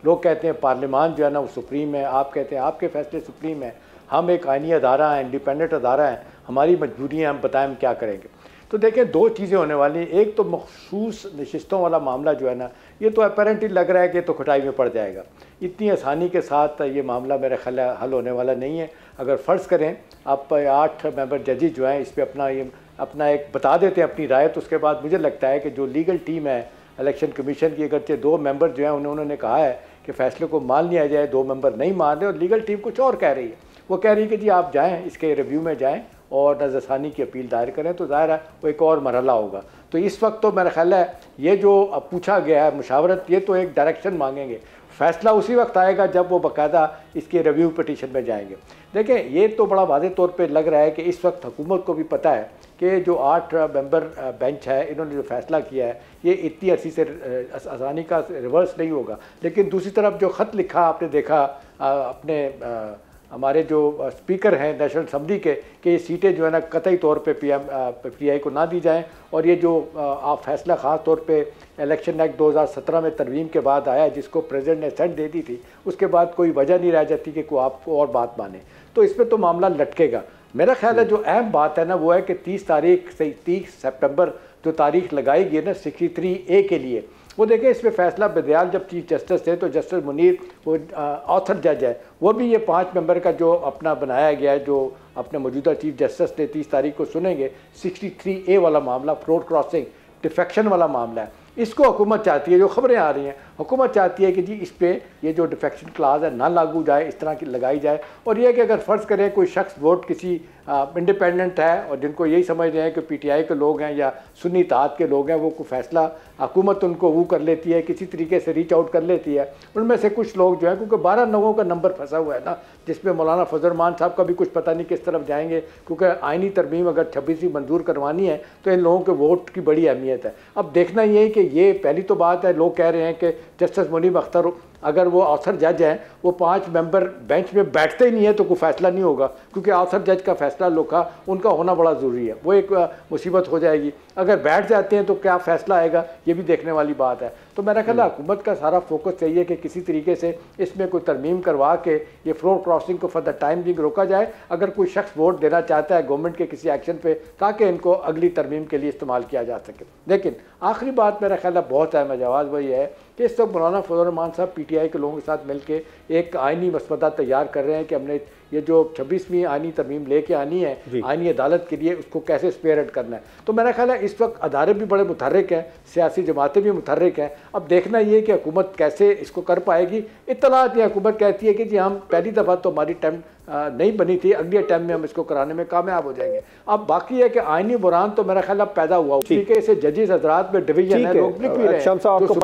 लोग कहते हैं पार्लियामान जो है ना वो सुप्रीम है, आप कहते हैं आपके फैसले सुप्रीम है, हम एक आइनी अदारा हैं, इंडिपेंडेंट अदारा हैं, हमारी मजबूरी है, हम बताएं हम क्या करेंगे। तो देखें दो चीज़ें होने वाली हैं। एक तो मखसूस नशिस्तों वाला मामला जो है ना, ये तो अपेरेंटली लग रहा है कि तो खटाई में पड़ जाएगा। इतनी आसानी के साथ ये मामला मेरा ख्याल हल होने वाला नहीं है। अगर फ़र्ज़ करें आप आठ मेंबर जजेस जो हैं इस पर अपना ये अपना एक बता देते हैं अपनी राय, तो उसके बाद मुझे लगता है कि जो लीगल टीम है इलेक्शन कमीशन की, अगरचे दो मेंबर जो हैं उन्होंने कहा है कि फ़ैसले को मान लिया जाए, दो मेंबर नहीं मान रहे और लीगल टीम कुछ और कह रही है। वो कह रही है कि जी आप जाएँ इसके रिव्यू में जाएँ और नज़रसानी की अपील दायर करें, तो ज़ाहिर है वो एक और मरहला होगा। तो इस वक्त तो मेरा ख्याल है ये जो अब पूछा गया है मुशावरत, ये तो एक डायरेक्शन मांगेंगे, फ़ैसला उसी वक्त आएगा जब वो बाकायदा इसके रिव्यू पटिशन में जाएंगे। देखें ये तो बड़ा वाज़ेह तौर पे लग रहा है कि इस वक्त हुकूमत को भी पता है कि जो आठ मेंबर बेंच है इन्होंने जो फ़ैसला किया है ये इतनी अर्सी से आसानी का रिवर्स नहीं होगा। लेकिन दूसरी तरफ जो ख़त लिखा आपने देखा अपने हमारे जो स्पीकर हैं नेशनल असम्बली के कि ये सीटें जो है ना कतई तौर पे पी एम पी आई को ना दी जाएं, और ये जो आप फैसला ख़ास तौर पे इलेक्शन एक्ट दो हज़ार सत्रह में तरमीम के बाद आया जिसको प्रेसिडेंट ने सेंड दे दी थी, उसके बाद कोई वजह नहीं रह जाती कि कोई आपको और बात माने, तो इस पर तो मामला लटकेगा। मेरा ख्याल है जो अहम बात है ना वो है कि तीस तारीख से तीस सितंबर जो तारीख लगाई गई ना सिक्सटी थ्री ए के लिए, वो देखें इसमें फ़ैसला बदयाल जब चीफ जस्टिस थे तो जस्टिस मुनीर वो ऑथर जज है, वो भी ये पाँच मेंबर का जो अपना बनाया गया है जो अपने मौजूदा चीफ जस्टिस ने तीस तारीख को सुनेंगे, सिक्सटी थ्री ए वाला मामला फ्रॉड क्रॉसिंग डिफेक्शन वाला मामला है, इसको हुकूमत चाहती है, जो खबरें आ रही हैं हुकूमत चाहती है कि जी इस पर ये जो डिफेक्शन क्लास है ना लागू जाए, इस तरह की लगाई जाए। और ये कि अगर फ़र्ज़ करें कोई शख्स वोट किसी इंडिपेंडेंट है और जिनको यही समझ रहे हैं कि पी टी आई के लोग हैं या सुन्नी इत्तेहाद के लोग हैं, वो कोई फ़ैसला हुकूमत उनको वो कर लेती है, किसी तरीके से रीच आउट कर लेती है। उनमें से कुछ लोग जो हैं, क्योंकि बारह लोगों का नंबर फंसा हुआ है ना, जिसमें मौलाना फजल रहमान साहब का भी कुछ पता नहीं किस तरफ जाएंगे, क्योंकि आइनी तरमीम अगर छब्बीसवीं मंजूर करवानी है तो इन लोगों के वोट की बड़ी अहमियत है। अब देखना ये है कि ये पहली तो बात है, लोग कह रहे हैं कि जस्टिस मुनीब अख्तर अगर वो औसर जज हैं वो पांच मेंबर बेंच में बैठते ही नहीं है तो कोई फ़ैसला नहीं होगा, क्योंकि औसर जज का फ़ैसला लोखा उनका होना बड़ा ज़रूरी है, वो एक मुसीबत हो जाएगी। अगर बैठ जाते हैं तो क्या फ़ैसला आएगा ये भी देखने वाली बात है। तो मेरा ख्याल है हुकूमत का सारा फोकस चाहिए कि किसी तरीके से इसमें कोई तरमीम करवा के ये फ्रॉड क्रॉसिंग को फॉर द टाइम बिंग रोका जाए। अगर कोई शख्स वोट देना चाहता है गवर्नमेंट के किसी एक्शन पे, ताकि इनको अगली तरमीम के लिए इस्तेमाल किया जा सके। लेकिन आखिरी बात मेरा ख्याल है बहुत अहम जवाब वही है कि इस वक्त मौलाना फजल रहमान साहब पी टी आई के लोगों के साथ मिल के एक आइनी मसवदा तैयार कर रहे हैं कि हमने ये जो छब्बीसवीं आइनी तरमीम लेके आनी है आइनी अदालत के लिए, उसको कैसे स्पेयर करना है। तो मेरा ख्याल है इस वक्त अदारे भी बड़े मुतहर्रिक हैं, सियासी जमातें भी मुतहर्रिक हैं। अब देखना ये कि हुकूमत कैसे इसको कर पाएगी। इत्तलात ये हुकूमत कहती है कि जी हम पहली दफ़ा तो हमारी टाइम नहीं बनी थी, अगले टाइम में हम इसको कराने में कामयाब हो जाएंगे। अब बाकी है कि आइनी बुरान तो मेरा ख्याल अब पैदा हुआ, उसी तरीके से जजेस हजरात में डिवीजन है, लोग लिख भी रहे हैं।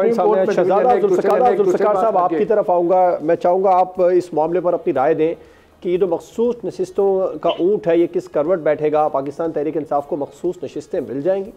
साहब आपकी तरफ आऊँगा, मैं चाहूँगा आप इस मामले पर अपनी राय दें कि ये जो मखसूस नशिस्तों का ऊँट है ये किस करवट बैठेगा, पाकिस्तान तहरीक इंसाफ को मखसूस नशिस्तें मिल जाएंगी?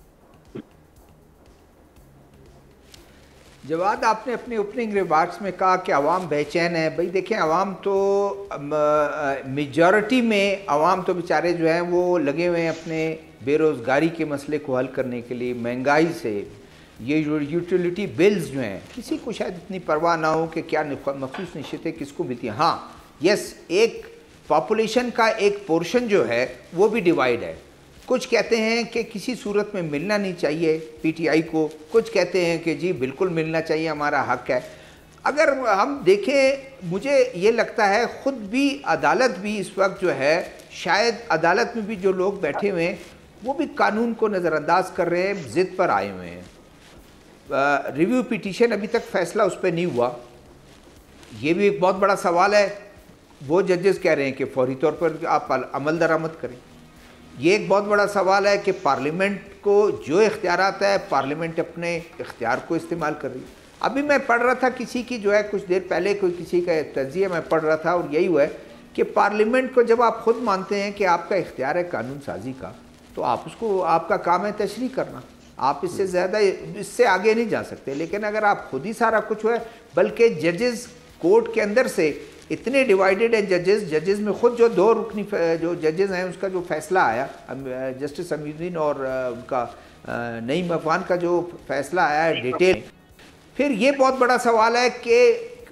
जवाद आपने अपने ओपनिंग रिमार्क्स में कहा कि अवाम बेचैन है। भाई देखें, अवाम तो मेजॉरिटी में अवाम तो बेचारे जो हैं वो लगे हुए हैं अपने बेरोज़गारी के मसले को हल करने के लिए, महंगाई से, ये जो यूटिलिटी बिल्स जो हैं किसी को शायद इतनी परवाह ना हो कि क्या मखसूस नशिस्तें किसको मिलती हैं। हाँ यस, एक पॉपुलेशन का एक पोर्शन जो है वो भी डिवाइड है। कुछ कहते हैं कि किसी सूरत में मिलना नहीं चाहिए पीटीआई को, कुछ कहते हैं कि जी बिल्कुल मिलना चाहिए, हमारा हक है। अगर हम देखें, मुझे ये लगता है ख़ुद भी अदालत भी इस वक्त जो है, शायद अदालत में भी जो लोग बैठे हुए हैं वो भी कानून को नज़रअंदाज कर रहे हैं, ज़िद पर आए हुए हैं। रिव्यू पिटीशन अभी तक फ़ैसला उस पर नहीं हुआ, ये भी एक बहुत बड़ा सवाल है। वो जजेस कह रहे हैं कि फौरी तौर पर आप अमल दरामद करें। ये एक बहुत बड़ा सवाल है कि पार्लियामेंट को जो इख्तियारात है, पार्लियामेंट अपने इख्तियार को इस्तेमाल कर रही है। अभी मैं पढ़ रहा था किसी की जो है, कुछ देर पहले कोई किसी का तज्जिया मैं पढ़ रहा था, और यही हुआ है कि पार्लियामेंट को जब आप खुद मानते हैं कि आपका इख्तियार है कानून साजी का, तो आप उसको, आपका काम है तशरीह करना, आप इससे ज़्यादा इससे आगे नहीं जा सकते। लेकिन अगर आप खुद ही सारा कुछ है, बल्कि जजेस कोर्ट के अंदर से इतने डिवाइडेड हैं जजेस, जजेस में खुद जो दो रुकनी जो जजेस हैं उसका जो फैसला आया, जस्टिस अमीरुद्दीन और उनका नईम अफगान का जो फैसला आया है डिटेल, फिर ये बहुत बड़ा सवाल है कि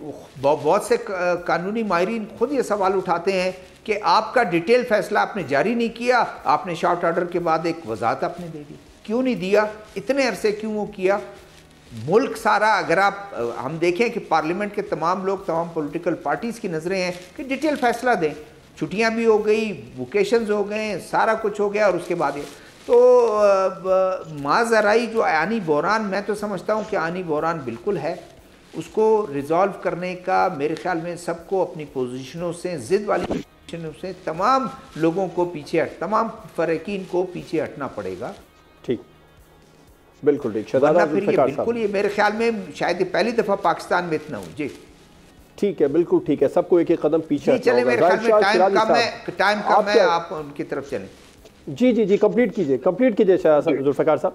बहुत से कानूनी माहिरीन खुद ये सवाल उठाते हैं कि आपका डिटेल फैसला आपने जारी नहीं किया, आपने शॉर्ट ऑर्डर के बाद एक वजाहत आपने दे दी, क्यों नहीं दिया, इतने अरसे क्यों वो किया? मुल्क सारा, अगर आप हम देखें कि पार्लियामेंट के तमाम लोग, तमाम पॉलिटिकल पार्टीज़ की नज़रें हैं कि डिटेल फैसला दें, छुट्टियां भी हो गई, वोकेशंस हो गए, सारा कुछ हो गया, और उसके बाद ये तो माजराई जो आनी बहरान, मैं तो समझता हूँ कि आनी बहरान बिल्कुल है, उसको रिजॉल्व करने का मेरे ख्याल में सबको अपनी पोजीशनों से, ज़िद वाली पोजीशनों से तमाम लोगों को पीछे हट, तमाम फ़रकीन को पीछे हटना पड़ेगा। ठीक, बिल्कुल ठीक। वरना फिर ये बिल्कुल, ये मेरे ख्याल में शायद ये पहली दफ़ा पाकिस्तान में इतना हो। जी ठीक है, बिल्कुल ठीक है, सबको एक एक कदम पीछे चले। मेरे ख्याल में टाइम कम है, टाइम कम है, आप उनकी तरफ चलें। जी जी जी कंप्लीट कीजिए, कंप्लीट कीजिए जुल्फ़िकार साहब।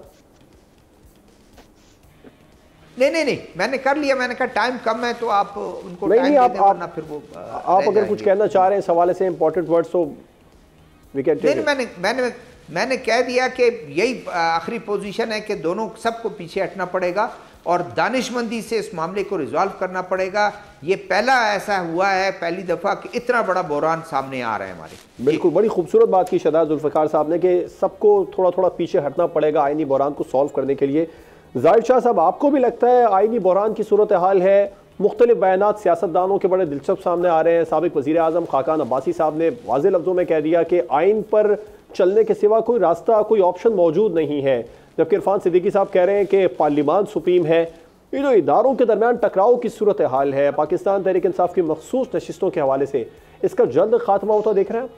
नहीं नहीं नहीं मैंने कर लिया, मैंने कहा टाइम कम है तो आप उनको नहीं, टाइम नहीं, दे आप, दें, वरना फिर वो आप अगर कुछ कहना चाह रहे हैं इस हवाले से इंपॉर्टेंट वर्ड्स, तो वी कैन टेक इट। मैंने मैंने मैंने कह दिया कि यही आखिरी पोजीशन है कि दोनों सबको पीछे हटना पड़ेगा और दानिशमंदी से इस मामले को रिजॉल्व करना पड़ेगा। ये पहला ऐसा हुआ है, पहली दफ़ा कि इतना बड़ा बहरान सामने आ रहा है हमारे। बिल्कुल, बड़ी खूबसूरत बात की शहजाद जुल्फ़िकार साहब ने कि सबको थोड़ा थोड़ा पीछे हटना पड़ेगा आइनी बहरान को सॉल्व करने के लिए। जाहिद शाह साहब, आपको भी लगता है आइनी बहरान की सूरत हाल है? मुख्तलिफ बयानात सियासतदानों के बड़े दिलचस्प सामने आ रहे हैं। साबिक वज़ीर आज़म खाकान अब्बासी साहब ने वाज़ेह लफ्ज़ों में कह दिया कि आइन पर चलने के सिवा कोई रास्ता, कोई ऑप्शन मौजूद नहीं है, जबकि इरफान सिद्दीकी साहब कह रहे हैं कि पार्लियामान सुप्रीम है। ये जो इदारों के दरमियान टकराव की सूरत हाल है, पाकिस्तान तहरीक इंसाफ की मखसूस नशिस्तों के हवाले से इसका जल्द खात्मा होता देख रहे हैं?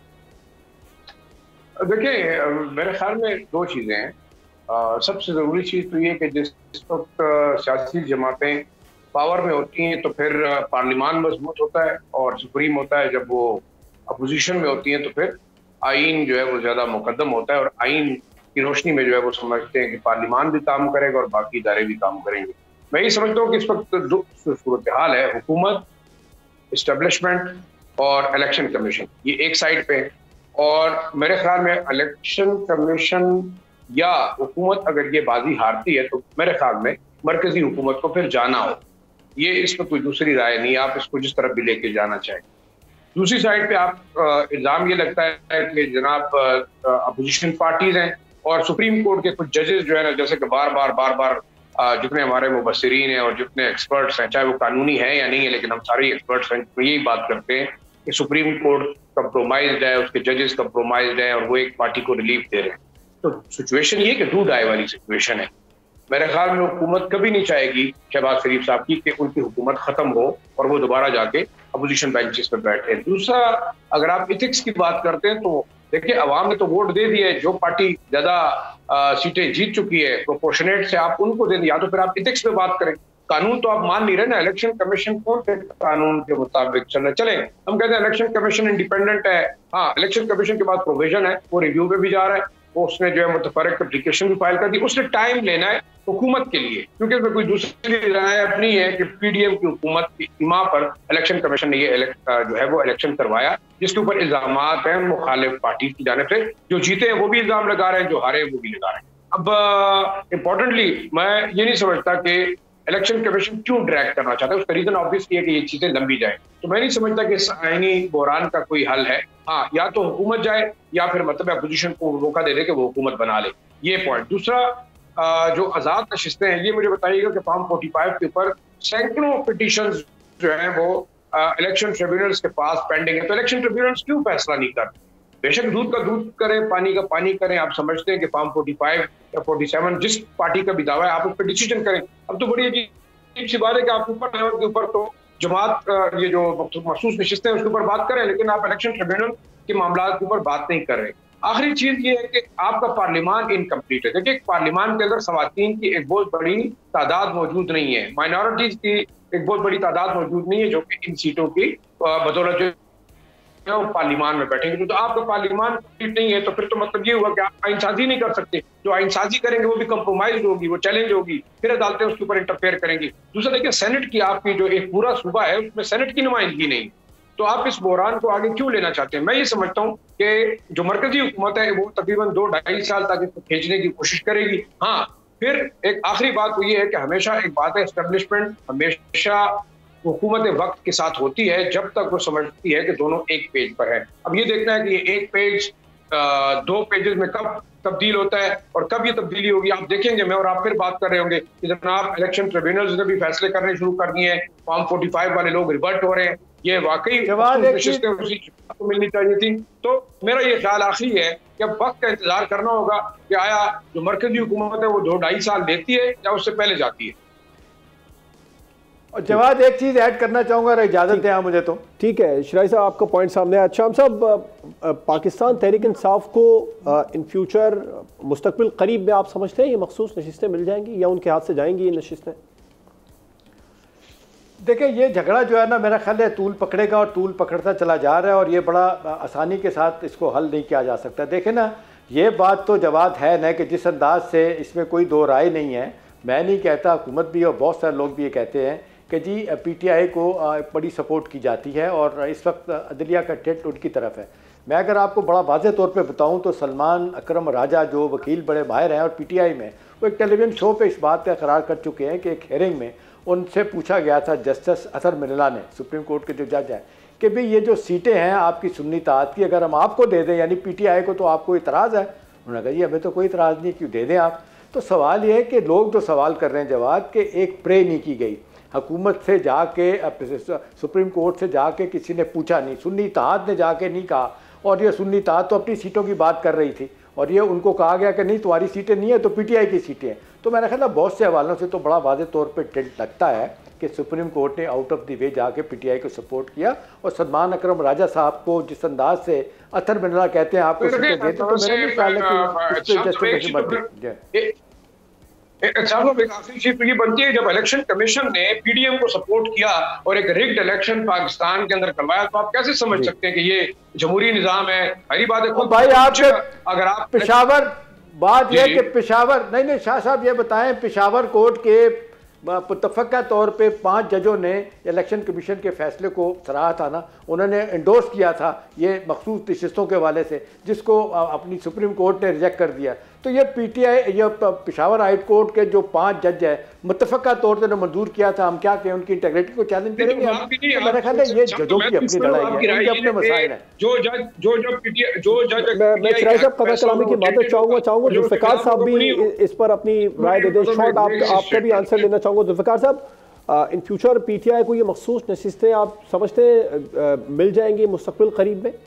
देखिए, मेरे ख्याल में दो चीज़ें हैं। सबसे ज़रूरी चीज़ तो ये कि जिस वक्त सियासी जमातें पावर में होती हैं तो फिर पार्लियामान मजबूत होता है और सुप्रीम होता है। जब वो अपोजिशन में होती हैं तो फिर आइन जो है वो ज़्यादा मुकद्दम होता है और आइन की रोशनी में जो है वो समझते हैं कि पार्लियामान भी काम करेगा और बाकी इदारे भी काम करेंगे। मैं ये समझता हूँ कि इस वक्त दो सूरत हाल है, हुकूमत, इस्टेब्लिशमेंट और इलेक्शन कमीशन, ये एक साइड पे है। और मेरे ख्याल में इलेक्शन कमीशन या हुकूमत अगर ये बाजी हारती है तो मेरे ख्याल में मरकजी हुकूमत को फिर जाना हो, ये इस पर कोई दूसरी राय नहीं, आप इसको जिस तरफ भी लेके जाना चाहें। दूसरी साइड पे आप इल्ज़ाम ये लगता है कि जनाब अपोजिशन पार्टीज हैं और सुप्रीम कोर्ट के कुछ जजेस जो है ना, जैसे कि बार बार बार बार जितने हमारे मुबस्सिरीन हैं और जितने एक्सपर्ट्स हैं, चाहे वो कानूनी है या नहीं है, लेकिन हम सारे एक्सपर्ट्स हैं, यही बात करते हैं कि सुप्रीम कोर्ट कंप्रोमाइज्ड है, उसके जजेस कंप्रोमाइज्ड हैं और वो एक पार्टी को रिलीफ दे रहे हैं। तो सिचुएशन ये कि डू डाई वाली सिचुएशन है। मेरे ख्याल में हुकूमत कभी नहीं चाहेगी शहबाज शरीफ साहब की कि उनकी हुकूमत खत्म हो और वो दोबारा जाके अपोजिशन बेंचेस पे बैठे। दूसरा, अगर आप इथिक्स की बात करते हैं तो देखिए, अवाम ने तो वोट दे दिए, जो पार्टी ज्यादा सीटें जीत चुकी है प्रोपोर्शनेट से आप उनको दे दिए, या तो फिर आप इथिक्स पे बात करें। कानून तो आप मान नहीं रहे ना, इलेक्शन कमीशन कौन से कानून के मुताबिक चल रहे? चले हम कहते हैं इलेक्शन कमीशन इंडिपेंडेंट है, हाँ, इलेक्शन कमीशन के बाद प्रोविजन है, वो रिव्यू पे भी जा रहा है, वो उसने जो है मुतफरक एप्लीकेशन भी फाइल कर दी। उसने टाइम लेना है हुकूमत के लिए, क्योंकि उसमें कोई दूसरी राय अपनी है कि पीडीएम की हुकूमत की इमा पर इलेक्शन कमीशन ने ये जो है वो इलेक्शन करवाया, जिसके ऊपर इल्जामात हैं मुखालिफ पार्टी की जानिब से। जो जीते हैं वो भी इल्जाम लगा रहे हैं, जो हारे वो भी लगा रहे हैं। अब इम्पोर्टेंटली मैं ये नहीं समझता कि इलेक्शन कमीशन क्यों ड्रैग करना चाहता है, उसका रीजन ऑब्वियसली है कि ये चीजें लंबी जाए। तो मैं नहीं समझता कि इस आईनी बहरान का कोई हल है। हाँ, या तो हुकूमत जाए या फिर मतलब अपोजिशन को मौका दे दे कि वो हुकूमत बना ले, ये पॉइंट। दूसरा, जो आजाद नशिस्तें हैं, ये मुझे बताइएगा कि फॉर्म फोर्टी फाइव के ऊपर सैकड़ों पिटीशंस जो हैं वो इलेक्शन ट्रिब्यूनल्स के पास पेंडिंग है, तो इलेक्शन ट्रिब्यूनल्स क्यों फैसला नहीं करते? बेशक दूध का दूध करें, पानी का पानी करें। आप समझते हैं कि फॉर्म फोर्टी फाइव या फोर्टी सेवन जिस पार्टी का भी दावा है आप उस पर डिसीजन करें। अब तो बड़ी अजीब सी बात है कि आप ऊपर लेवल के ऊपर तो जमात ये जो मखसूस नशिस्तें हैं उसके ऊपर बात करें, लेकिन आप इलेक्शन ट्रिब्यूनल के मामला के ऊपर बात नहीं कर रहे। आखिरी चीज ये है कि आपका पार्लियामान इनकम्प्लीट है। देखिए, पार्लियामान के अंदर खवातीन की एक बहुत बड़ी तादाद मौजूद नहीं है, माइनॉरिटीज की एक बहुत बड़ी तादाद मौजूद नहीं है, जो कि इन सीटों की बदौलत जो पार्लियामान में बैठेंगे। तो आपका पार्लियामान कंप्लीट नहीं है तो फिर तो मतलब ये हुआ कि आप आइनसाजी नहीं कर सकते। जो आइनसाजी करेंगे वो भी कंप्रोमाइज होगी, वो चैलेंज होगी, फिर अदालतें उसके ऊपर इंटरफेयर करेंगी। दूसरा, देखिए, सेनेट की आपकी जो एक पूरा सूबा है उसमें सेनेट की नुमाइंदगी नहीं, तो आप इस बहरान को आगे क्यों लेना चाहते हैं? मैं ये समझता हूँ कि जो मरकजी हुकूमत है वो तकरीबन दो ढाई साल तक इसको खींचने की कोशिश करेगी। हाँ, फिर एक आखिरी बात तो ये है कि हमेशा एक बात है, एस्टेब्लिशमेंट हमेशा हुकूमत वक्त के साथ होती है जब तक वो समझती है कि दोनों एक पेज पर है। अब ये देखना है कि ये एक पेज दो पेजेस में कब तब्दील होता है और कब ये तब्दीली होगी। आप देखेंगे, मैं और आप फिर बात कर रहे होंगे कि जनाब इलेक्शन ट्रिब्यूनल्स ने भी फैसले करने शुरू कर दिए हैं, फॉर्म फोर्टी फाइव वाले लोग रिवर्ट हो रहे हैं। ये वाकई को मिलनी चाहिए थी। तो मेरा ये ख्याल आखिरी है कि अब वक्त का इंतजार करना होगा कि आया जो मरकजी हुकूमत है वो दो ढाई साल देती है या उससे पहले जाती है। और जवाब एक चीज़ ऐड करना चाहूँगा, इजाज़त है मुझे तो। ठीक है शराई साहब, आपका पॉइंट सामने है। अच्छा साहब, पाकिस्तान तहरीक इंसाफ को इन फ्यूचर मुस्तकबिल करीब में आप समझते हैं ये मखसूस नशिस्तें मिल जाएंगी या उनके हाथ से जाएंगी ये नशिस्तें? देखिए ये झगड़ा जो है ना, मेरा ख्याल है तूल पकड़ेगा और तूल पकड़ता चला जा रहा है और ये बड़ा आसानी के साथ इसको हल नहीं किया जा सकता। देखें ना, ये बात तो जवाब है ना कि जिस अंदाज से इसमें कोई दो राय नहीं है, मैं नहीं कहता, हुकूमत भी और बहुत सारे लोग भी ये कहते हैं कि जी पीटीआई को बड़ी सपोर्ट की जाती है और इस वक्त अदलिया का टिल्ट उनकी तरफ है। मैं अगर आपको बड़ा वाज़ेह तौर पे बताऊं तो सलमान अकरम राजा जो वकील बड़े माहिर हैं और पीटीआई में, वो एक टेलीविज़न शो पे इस बात का करार कर चुके हैं कि एक हेयरिंग में उनसे पूछा गया था जस्टिस अतर मिर्ज़ा ने, सुप्रीम कोर्ट के जो जज हैं, कि भाई ये जो सीटें हैं आपकी सुन्नी ताद की, अगर हम आपको दे दें यानी पीटीआई को, तो आपको इतराज़ है? उन्होंने कहा जी हमें तो कोई इतराज़ नहीं, क्यों दे दें आप। तो सवाल ये है कि लोग जो सवाल कर रहे हैं जवाब कि एक प्रे नहीं की गई, हुकूमत से जाके सुप्रीम कोर्ट से जाके किसी ने पूछा नहीं, सुन्नी इत्तेहाद ने जाके नहीं कहा, और ये सुन्नी इत्तेहाद तो अपनी सीटों की बात कर रही थी और ये उनको कहा गया कि नहीं तुम्हारी सीटें नहीं है तो पीटीआई की सीटें हैं। तो मैंने ख्याल बहुत से हवालों से तो बड़ा वाज़ेह तौर पे टिल्ट लगता है कि सुप्रीम कोर्ट ने आउट ऑफ द वे जाके पीटीआई को सपोर्ट किया और सलमान अकरम राजा साहब को जिस अंदाज से अतर मिर्ज़ा कहते हैं आपको सीटें देते, तो मेरा नहीं ख्याल है कि आखिरी चीज तो ये बनती है, जब इलेक्शन कमीशन ने पीडीएम को सपोर्ट किया और एक रिग्ड इलेक्शन पाकिस्तान के अंदर करवाया, तो आप कैसे समझ सकते हैं कि ये जमहूरी निजाम है? हरी बात है भाई, आप अगर आप पेशावर बात यह कि पेशावर नहीं नहीं शाह साहब ये बताएं, पेशावर कोर्ट के मुतफ़क़ा तौर पे पांच जजों ने इलेक्शन कमीशन के फैसले को सराहा था ना, उन्होंने एंडोर्स किया था ये मखसूस नशिस्तों के हवाले से, जिसको अपनी सुप्रीम कोर्ट ने रिजेक्ट कर दिया। तो ये पीटीआई ये पेशावर हाई कोर्ट के जो पांच जज है मुतफ़क़ा तौर से मंजूर किया था, हम क्या कहें उनकी इंटेग्रिटी को चैलेंज करेंगे हम? तो मेरा ख्याल है ये जजों की अपनी लड़ाई है, उनके अपने मसाइल हैं। जो जज जो जो पीटीआई जो जज मैं शराई साहब कदर कलामी की बात चाहूँगा चाहूँगा जुल्फ़िकार साहब भी इस पर अपनी राय दे दें। शॉर्ट आप आपका भी आंसर लेना चाहूँगा जुल्फ़िकार साहब, इन फ्यूचर पीटीआई को ये मखसूस नशिस्तें आप समझते हैं मिल जाएंगी मुस्तक़बिल करीब में?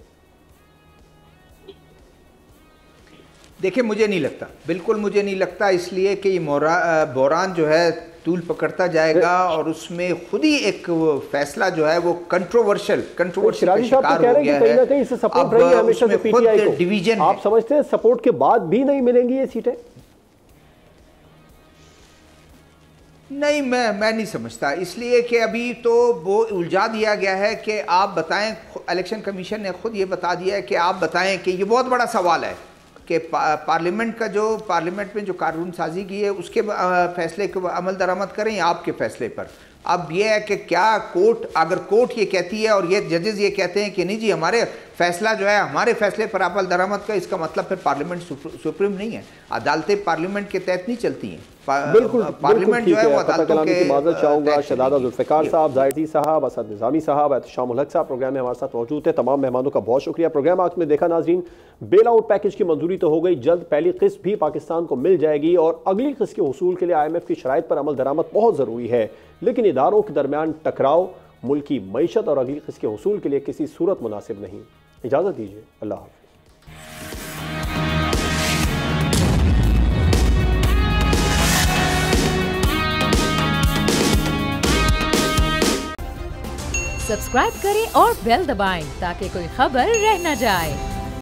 देखिए मुझे नहीं लगता, बिल्कुल मुझे नहीं लगता, इसलिए कि ये बहरान जो है तूल पकड़ता जाएगा और उसमें खुद ही एक फैसला जो है वो कंट्रोवर्शियल कंट्रोवर्शियल का शिकार हो गया है। कहीं से सपोर्ट रही है हमेशा से पीटीआई को, डिवीजन आप समझते हैं सपोर्ट के बाद भी नहीं मिलेंगी ये सीटें? नहीं, मैं मैं नहीं समझता, इसलिए कि अभी तो वो उलझा दिया गया है कि आप बताएं, इलेक्शन कमीशन ने खुद ये बता दिया है कि आप बताएं कि ये बहुत बड़ा सवाल है कि पार्लियामेंट का जो पार्लियामेंट में जो कानून साजी की है उसके फैसले को अमल दरामद करें या आपके फैसले पर। अब ये है कि क्या कोर्ट, अगर कोर्ट ये कहती है और ये जजेस ये कहते हैं कि नहीं जी हमारे फैसला जो है हमारे फैसले पर अमल दरामद का, इसका मतलब फिर पार्लियामेंट सुप्रीम नहीं है, अदालतें पार्लियामेंट के तहत नहीं चलती हैं। बिल्कुल पार्लियामेंट जो है वो अदालतों के माज़रत चाहूँगा। शहजादा जुल्फ़िकार साहब, ज़ाहिदी साहब, असद निज़ामी साहब, एहतशाम उल हक साहब प्रोग्राम में हमारे साथ मौजूद है। तमाम मेहमानों का बहुत शुक्रिया। प्रोग्राम आज में देखा नाज़रीन, बेल आउट पैकेज की मंजूरी तो हो गई, जल्द पहली किस्त भी पाकिस्तान को मिल जाएगी और अगली किस्त के हुसूल के लिए आई एम एफ की शराइत पर अमल दरामद बहुत ज़रूरी है, लेकिन इदारों के दरमियान टकराव मुल्क की मईशत और अगली किस्त के हुसूल के लिए किसी सूरत मुनासिब नहीं। इजाज़त दीजिए, अल्लाह हाफ़िज़। सब्सक्राइब करें और बेल दबाएं ताकि कोई खबर रह न जाए।